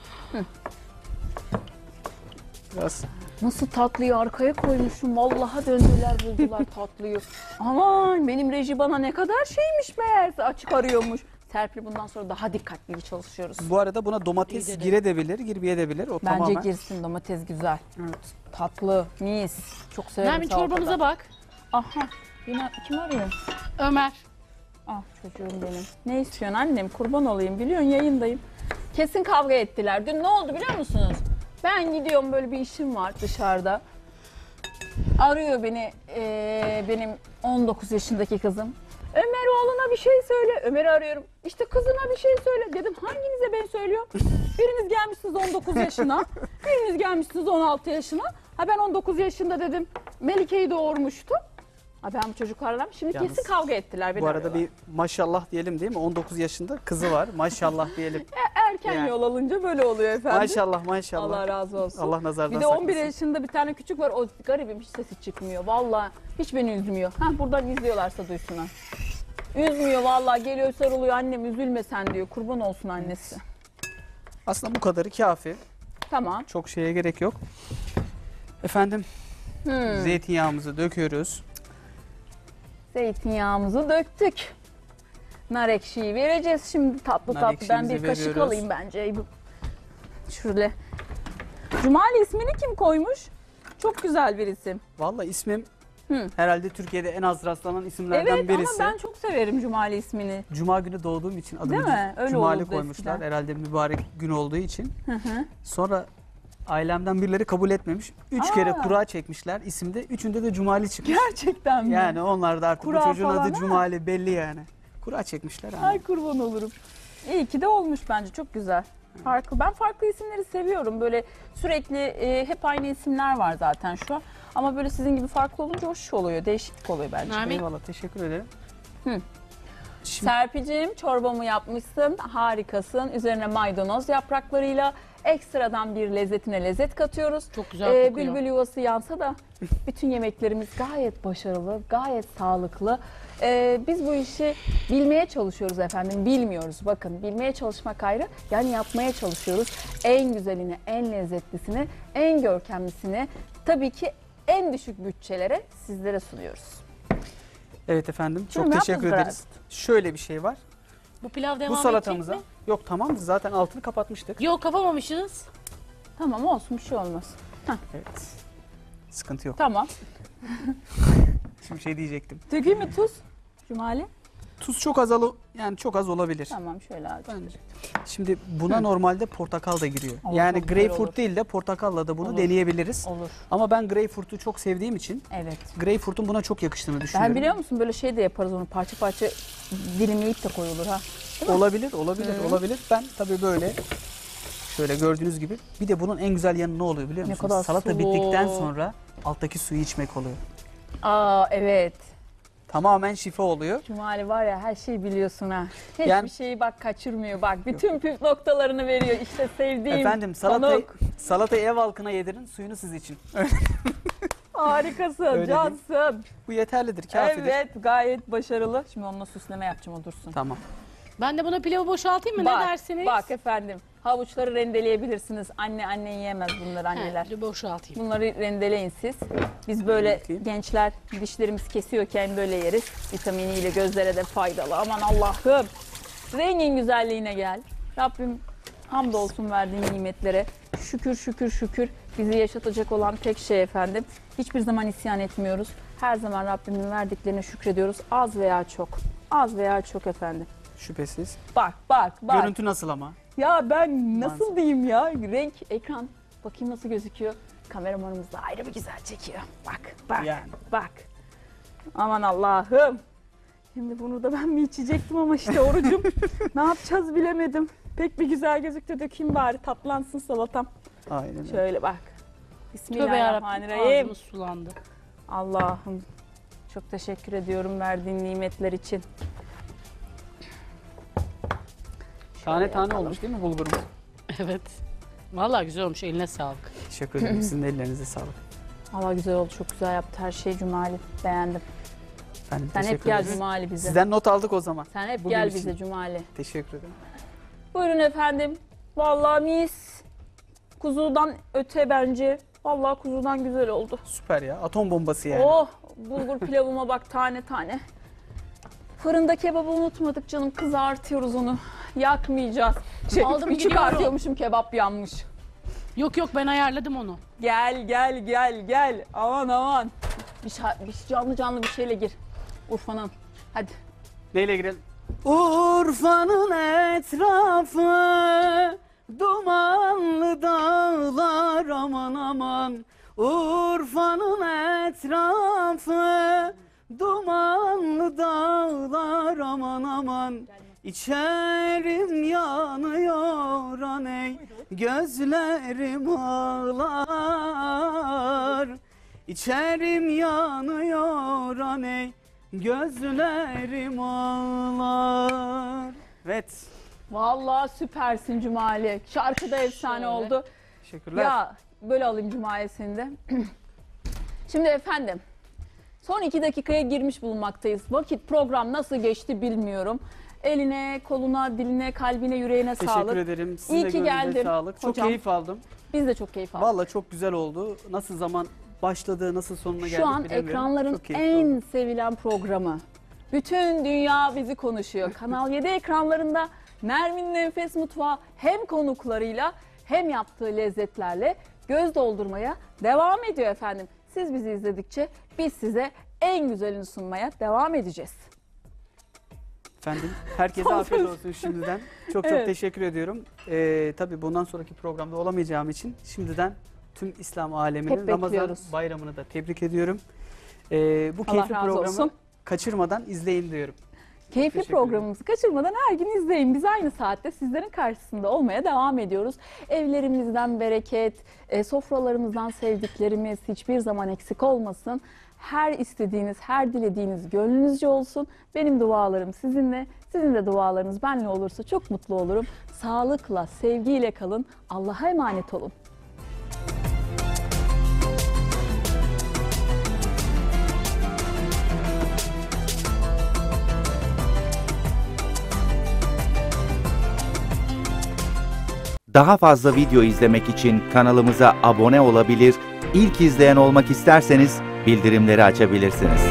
biraz Nasıl tatlıyı arkaya koymuşum. Vallahi döndüler buldular tatlıyı. Aman benim reji bana ne kadar şeymiş meğerse, açık arıyormuş. Serpil bundan sonra daha dikkatli çalışıyoruz. bu arada buna domates İyi dedi. girebilir, girmeyebilir. O Bence tamamen. girsin, domates güzel. Evet. Tatlı, mis. Çok severim Nermin salatada. çorbamıza bak. Aha, yine kim arıyor? Ömer. Ah çocuğum benim. Ne istiyorsun annem? Kurban olayım, biliyorsun yayındayım. Kesin kavga ettiler. Dün ne oldu biliyor musunuz? Ben gidiyorum, böyle bir işim var dışarıda. Arıyor beni benim 19 yaşındaki kızım. Ömer oğluna bir şey söyle. Ömer'i arıyorum. İşte kızına bir şey söyle. Dedim hanginize ben söylüyorum? Biriniz gelmişsiniz 19 yaşına. Biriniz gelmişsiniz 16 yaşına. Ha ben 19 yaşında dedim. Melike'yi doğurmuştum. Ha ben bu çocuklarla şimdi Yalnız kesin kavga ettiler. Beni Bu arada arıyorlar. bir maşallah diyelim değil mi? 19 yaşında kızı var. Maşallah diyelim. Erken Yani. yol alınca böyle oluyor efendim. Maşallah maşallah. Allah razı olsun. Allah nazardan Bir de 11 saklasın. yaşında bir tane küçük var. O garibim, hiç sesi çıkmıyor. Vallahi hiç beni üzmüyor. Ha buradan izliyorlarsa duysunlar. Üzmüyor vallahi, geliyor sarılıyor, annem üzülme sen diyor. Kurban olsun annesi. Aslında bu kadarı kafi. Tamam. Çok şeye gerek yok. Efendim zeytinyağımızı döküyoruz. Zeytinyağımızı döktük. Nar ekşiyi vereceğiz şimdi tatlı Nar tatlı. Ben bir ekşimizi kaşık veriyoruz. alayım bence. Şöyle. Cumali ismini kim koymuş? Çok güzel bir isim. Vallahi ismim Hı. herhalde Türkiye'de en az rastlanan isimlerden Evet birisi. ama ben çok severim Cumali ismini. Cuma günü doğduğum için adımı Değil mi? Öyle Cumali olurdu koymuşlar. eskiden. Herhalde mübarek gün olduğu için. Hı hı. Sonra ailemden birileri kabul etmemiş. 3 Aa. kere kura çekmişler isimde. Üçünde de Cumali çıkmış. Gerçekten mi? Yani onlar da artık Kura bu çocuğun falan, adı ha? Cumali belli yani. Kura çekmişler. Yani. Ay kurban olurum. İyi ki de olmuş bence, çok güzel. Farklı. Ben farklı isimleri seviyorum. Böyle sürekli hep aynı isimler var zaten şu an. Ama böyle sizin gibi farklı olunca hoş oluyor. Değişiklik oluyor bence. Nermin. Eyvallah teşekkür ederim. Serpicim, çorbamı yapmışsın, harikasın. Üzerine maydanoz yapraklarıyla ekstradan bir lezzetine lezzet katıyoruz. Çok güzel kokuyor. Bülbül yuvası yansa da bütün yemeklerimiz gayet başarılı, gayet sağlıklı. Biz bu işi bilmeye çalışıyoruz efendim, bilmiyoruz. Bakın, bilmeye çalışmak ayrı, yani yapmaya çalışıyoruz. En güzelini, en lezzetlisini, en görkemlisini, tabii ki en düşük bütçelere sizlere sunuyoruz. Evet efendim, çok Şimdi ne teşekkür yapacağız ederiz. Şöyle bir şey var. Bu pilav devam Bu edecek salatamıza, mi? yok tamam zaten altını kapatmıştık. Yok kapamamışız. Tamam, olsun, bir şey olmaz. Evet. Sıkıntı yok. Tamam. Şimdi şey diyecektim. Dökeyim mi tuz Cumali? Tuz çok yani çok az olabilir. Tamam, şöyle azıcık. Bence. Şimdi buna normalde portakal da giriyor. Olur, Yani çok güzel greyfurt olur. değil de portakalla da bunu Olur. deneyebiliriz. Olur. Ama ben greyfurtu çok sevdiğim için Evet. greyfurtun buna çok yakıştığını düşünüyorum. Ben biliyor musun böyle şey de yaparız, onu parça parça dilimleyip de koyulur ha. Olabilir, olabilir, Hı. olabilir. Ben tabii böyle şöyle gördüğünüz gibi. Bir de bunun en güzel yanı ne oluyor biliyor Ne musunuz? kadar Salata sulu. bittikten sonra alttaki suyu içmek oluyor. Aa, evet. Tamamen şifa oluyor. Cumali var ya, her şeyi biliyorsun ha. Hiçbir Yani- şeyi bak kaçırmıyor bak. Bütün püf noktalarını veriyor. İşte sevdiğim Efendim salatayı ev halkına yedirin, suyunu siz için. Harikasın, Öyle cansın. Bu yeterlidir, kafidir. Evet, gayet başarılı. Şimdi onunla süsleme yapacağım, o dursun. Tamam. Ben de buna pilavı boşaltayım mı? Bak, Ne dersiniz? Bak efendim, havuçları rendeleyebilirsiniz. Anne yiyemez bunları anneler. He, boşaltayım. Bunları rendeleyin siz. Biz böyle Bakayım. gençler dişlerimiz kesiyorken böyle yeriz. Vitaminiyle gözlere de faydalı. Aman Allah'ım. Rengin güzelliğine gel. Rabbim hamdolsun verdiğin nimetlere. Şükür şükür şükür bizi yaşatacak olan tek şey efendim. Hiçbir zaman isyan etmiyoruz. Her zaman Rabbimin verdiklerine şükrediyoruz. Az veya çok. Az veya çok efendim. Şüphesiz. Bak. Görüntü nasıl ama? Ya ben nasıl diyeyim ya? Renk, ekran. Bakayım nasıl gözüküyor. Kameramanımız da ayrı bir güzel çekiyor. Bak. Yani. Bak. Aman Allah'ım. Şimdi bunu da ben mi içecektim ama işte orucum. Ne yapacağız bilemedim. Pek bir güzel gözüktü. Dökeyim bari, tatlansın salatam. Aynen öyle. Şöyle bak. Tövbe yarabbim, Bismillahirrahmanirrahim. ağzımız sulandı. Allah'ım. Çok teşekkür ediyorum verdiğin nimetler için. Tane tane yapalım. olmuş değil mi bulgurumuz? Evet. Vallahi güzel olmuş, eline sağlık. Teşekkür ederim. Sizin de ellerinize sağlık. Allah güzel oldu. Çok güzel yaptı her şeyi Cumali. Beğendim. Ben de Sen hep teşekkür gel ederim. Cumali bize. Sizden not aldık o zaman. Sen hep Bugün gel için. bize Cumali. Teşekkür ederim. Buyurun efendim. Vallahi mis. Kuzudan öte bence. Vallahi kuzudan güzel oldu. Süper ya. Atom bombası yani. Oh, bulgur pilavıma bak tane tane. Fırında kebabı unutmadık canım. Kızartıyoruz onu. Yakmayacağız. Aldım, küçük gidiyorum. artıyormuşum, kebap yanmış. Yok ben ayarladım onu. Gel. Aman. Bir canlı bir şeyle gir. Urfa'nın. Hadi. Neyle girelim? Urfa'nın etrafı dumanlı dağlar aman aman. Urfa'nın etrafı dumanlı dağlar aman aman. İçerim yanıyor aney, gözlerim ağlar. İçerim yanıyor aney, gözlerim ağlar. Evet. Vallahi süpersin Cumali. Şarkı da efsane Şöyle. oldu. Teşekkürler. Ya böyle alayım Cumali seni de. Şimdi efendim son 2 dakikaya girmiş bulunmaktayız. Vakit program nasıl geçti bilmiyorum. Eline, koluna, diline, kalbine, yüreğine Teşekkür sağlık. ederim. Sizin İyi de ki gönlünüze geldin sağlık. Çok hocam. keyif aldım. Biz de çok keyif aldık. Vallahi çok güzel oldu. Nasıl zaman başladı, nasıl sonuna geldik Şu an bilemiyorum. ekranların Çok keyifli en oldu. sevilen programı. Bütün dünya bizi konuşuyor. Kanal 7 ekranlarında Nermin'in Enfes Mutfağı hem konuklarıyla hem yaptığı lezzetlerle göz doldurmaya devam ediyor efendim. Siz bizi izledikçe biz size en güzelini sunmaya devam edeceğiz. Efendim herkese afiyet olsun şimdiden. Çok Evet. teşekkür ediyorum. Tabii bundan sonraki programda olamayacağım için şimdiden tüm İslam aleminin Hep Ramazan bekliyoruz. bayramını da tebrik ediyorum. Bu Allah keyifli razı programı olsun. kaçırmadan izleyin diyorum. Keyifli Teşekkür programımızı kaçırmadan her gün izleyin. Biz aynı saatte sizlerin karşısında olmaya devam ediyoruz. Evlerimizden bereket, sofralarımızdan sevdiklerimiz hiçbir zaman eksik olmasın. her istediğiniz, her dilediğiniz gönlünüzce olsun. Benim dualarım sizinle, sizin de dualarınız benimle olursa çok mutlu olurum. Sağlıkla, sevgiyle kalın. Allah'a emanet olun. Daha fazla video izlemek için kanalımıza abone olabilir, ilk izleyen olmak isterseniz bildirimleri açabilirsiniz.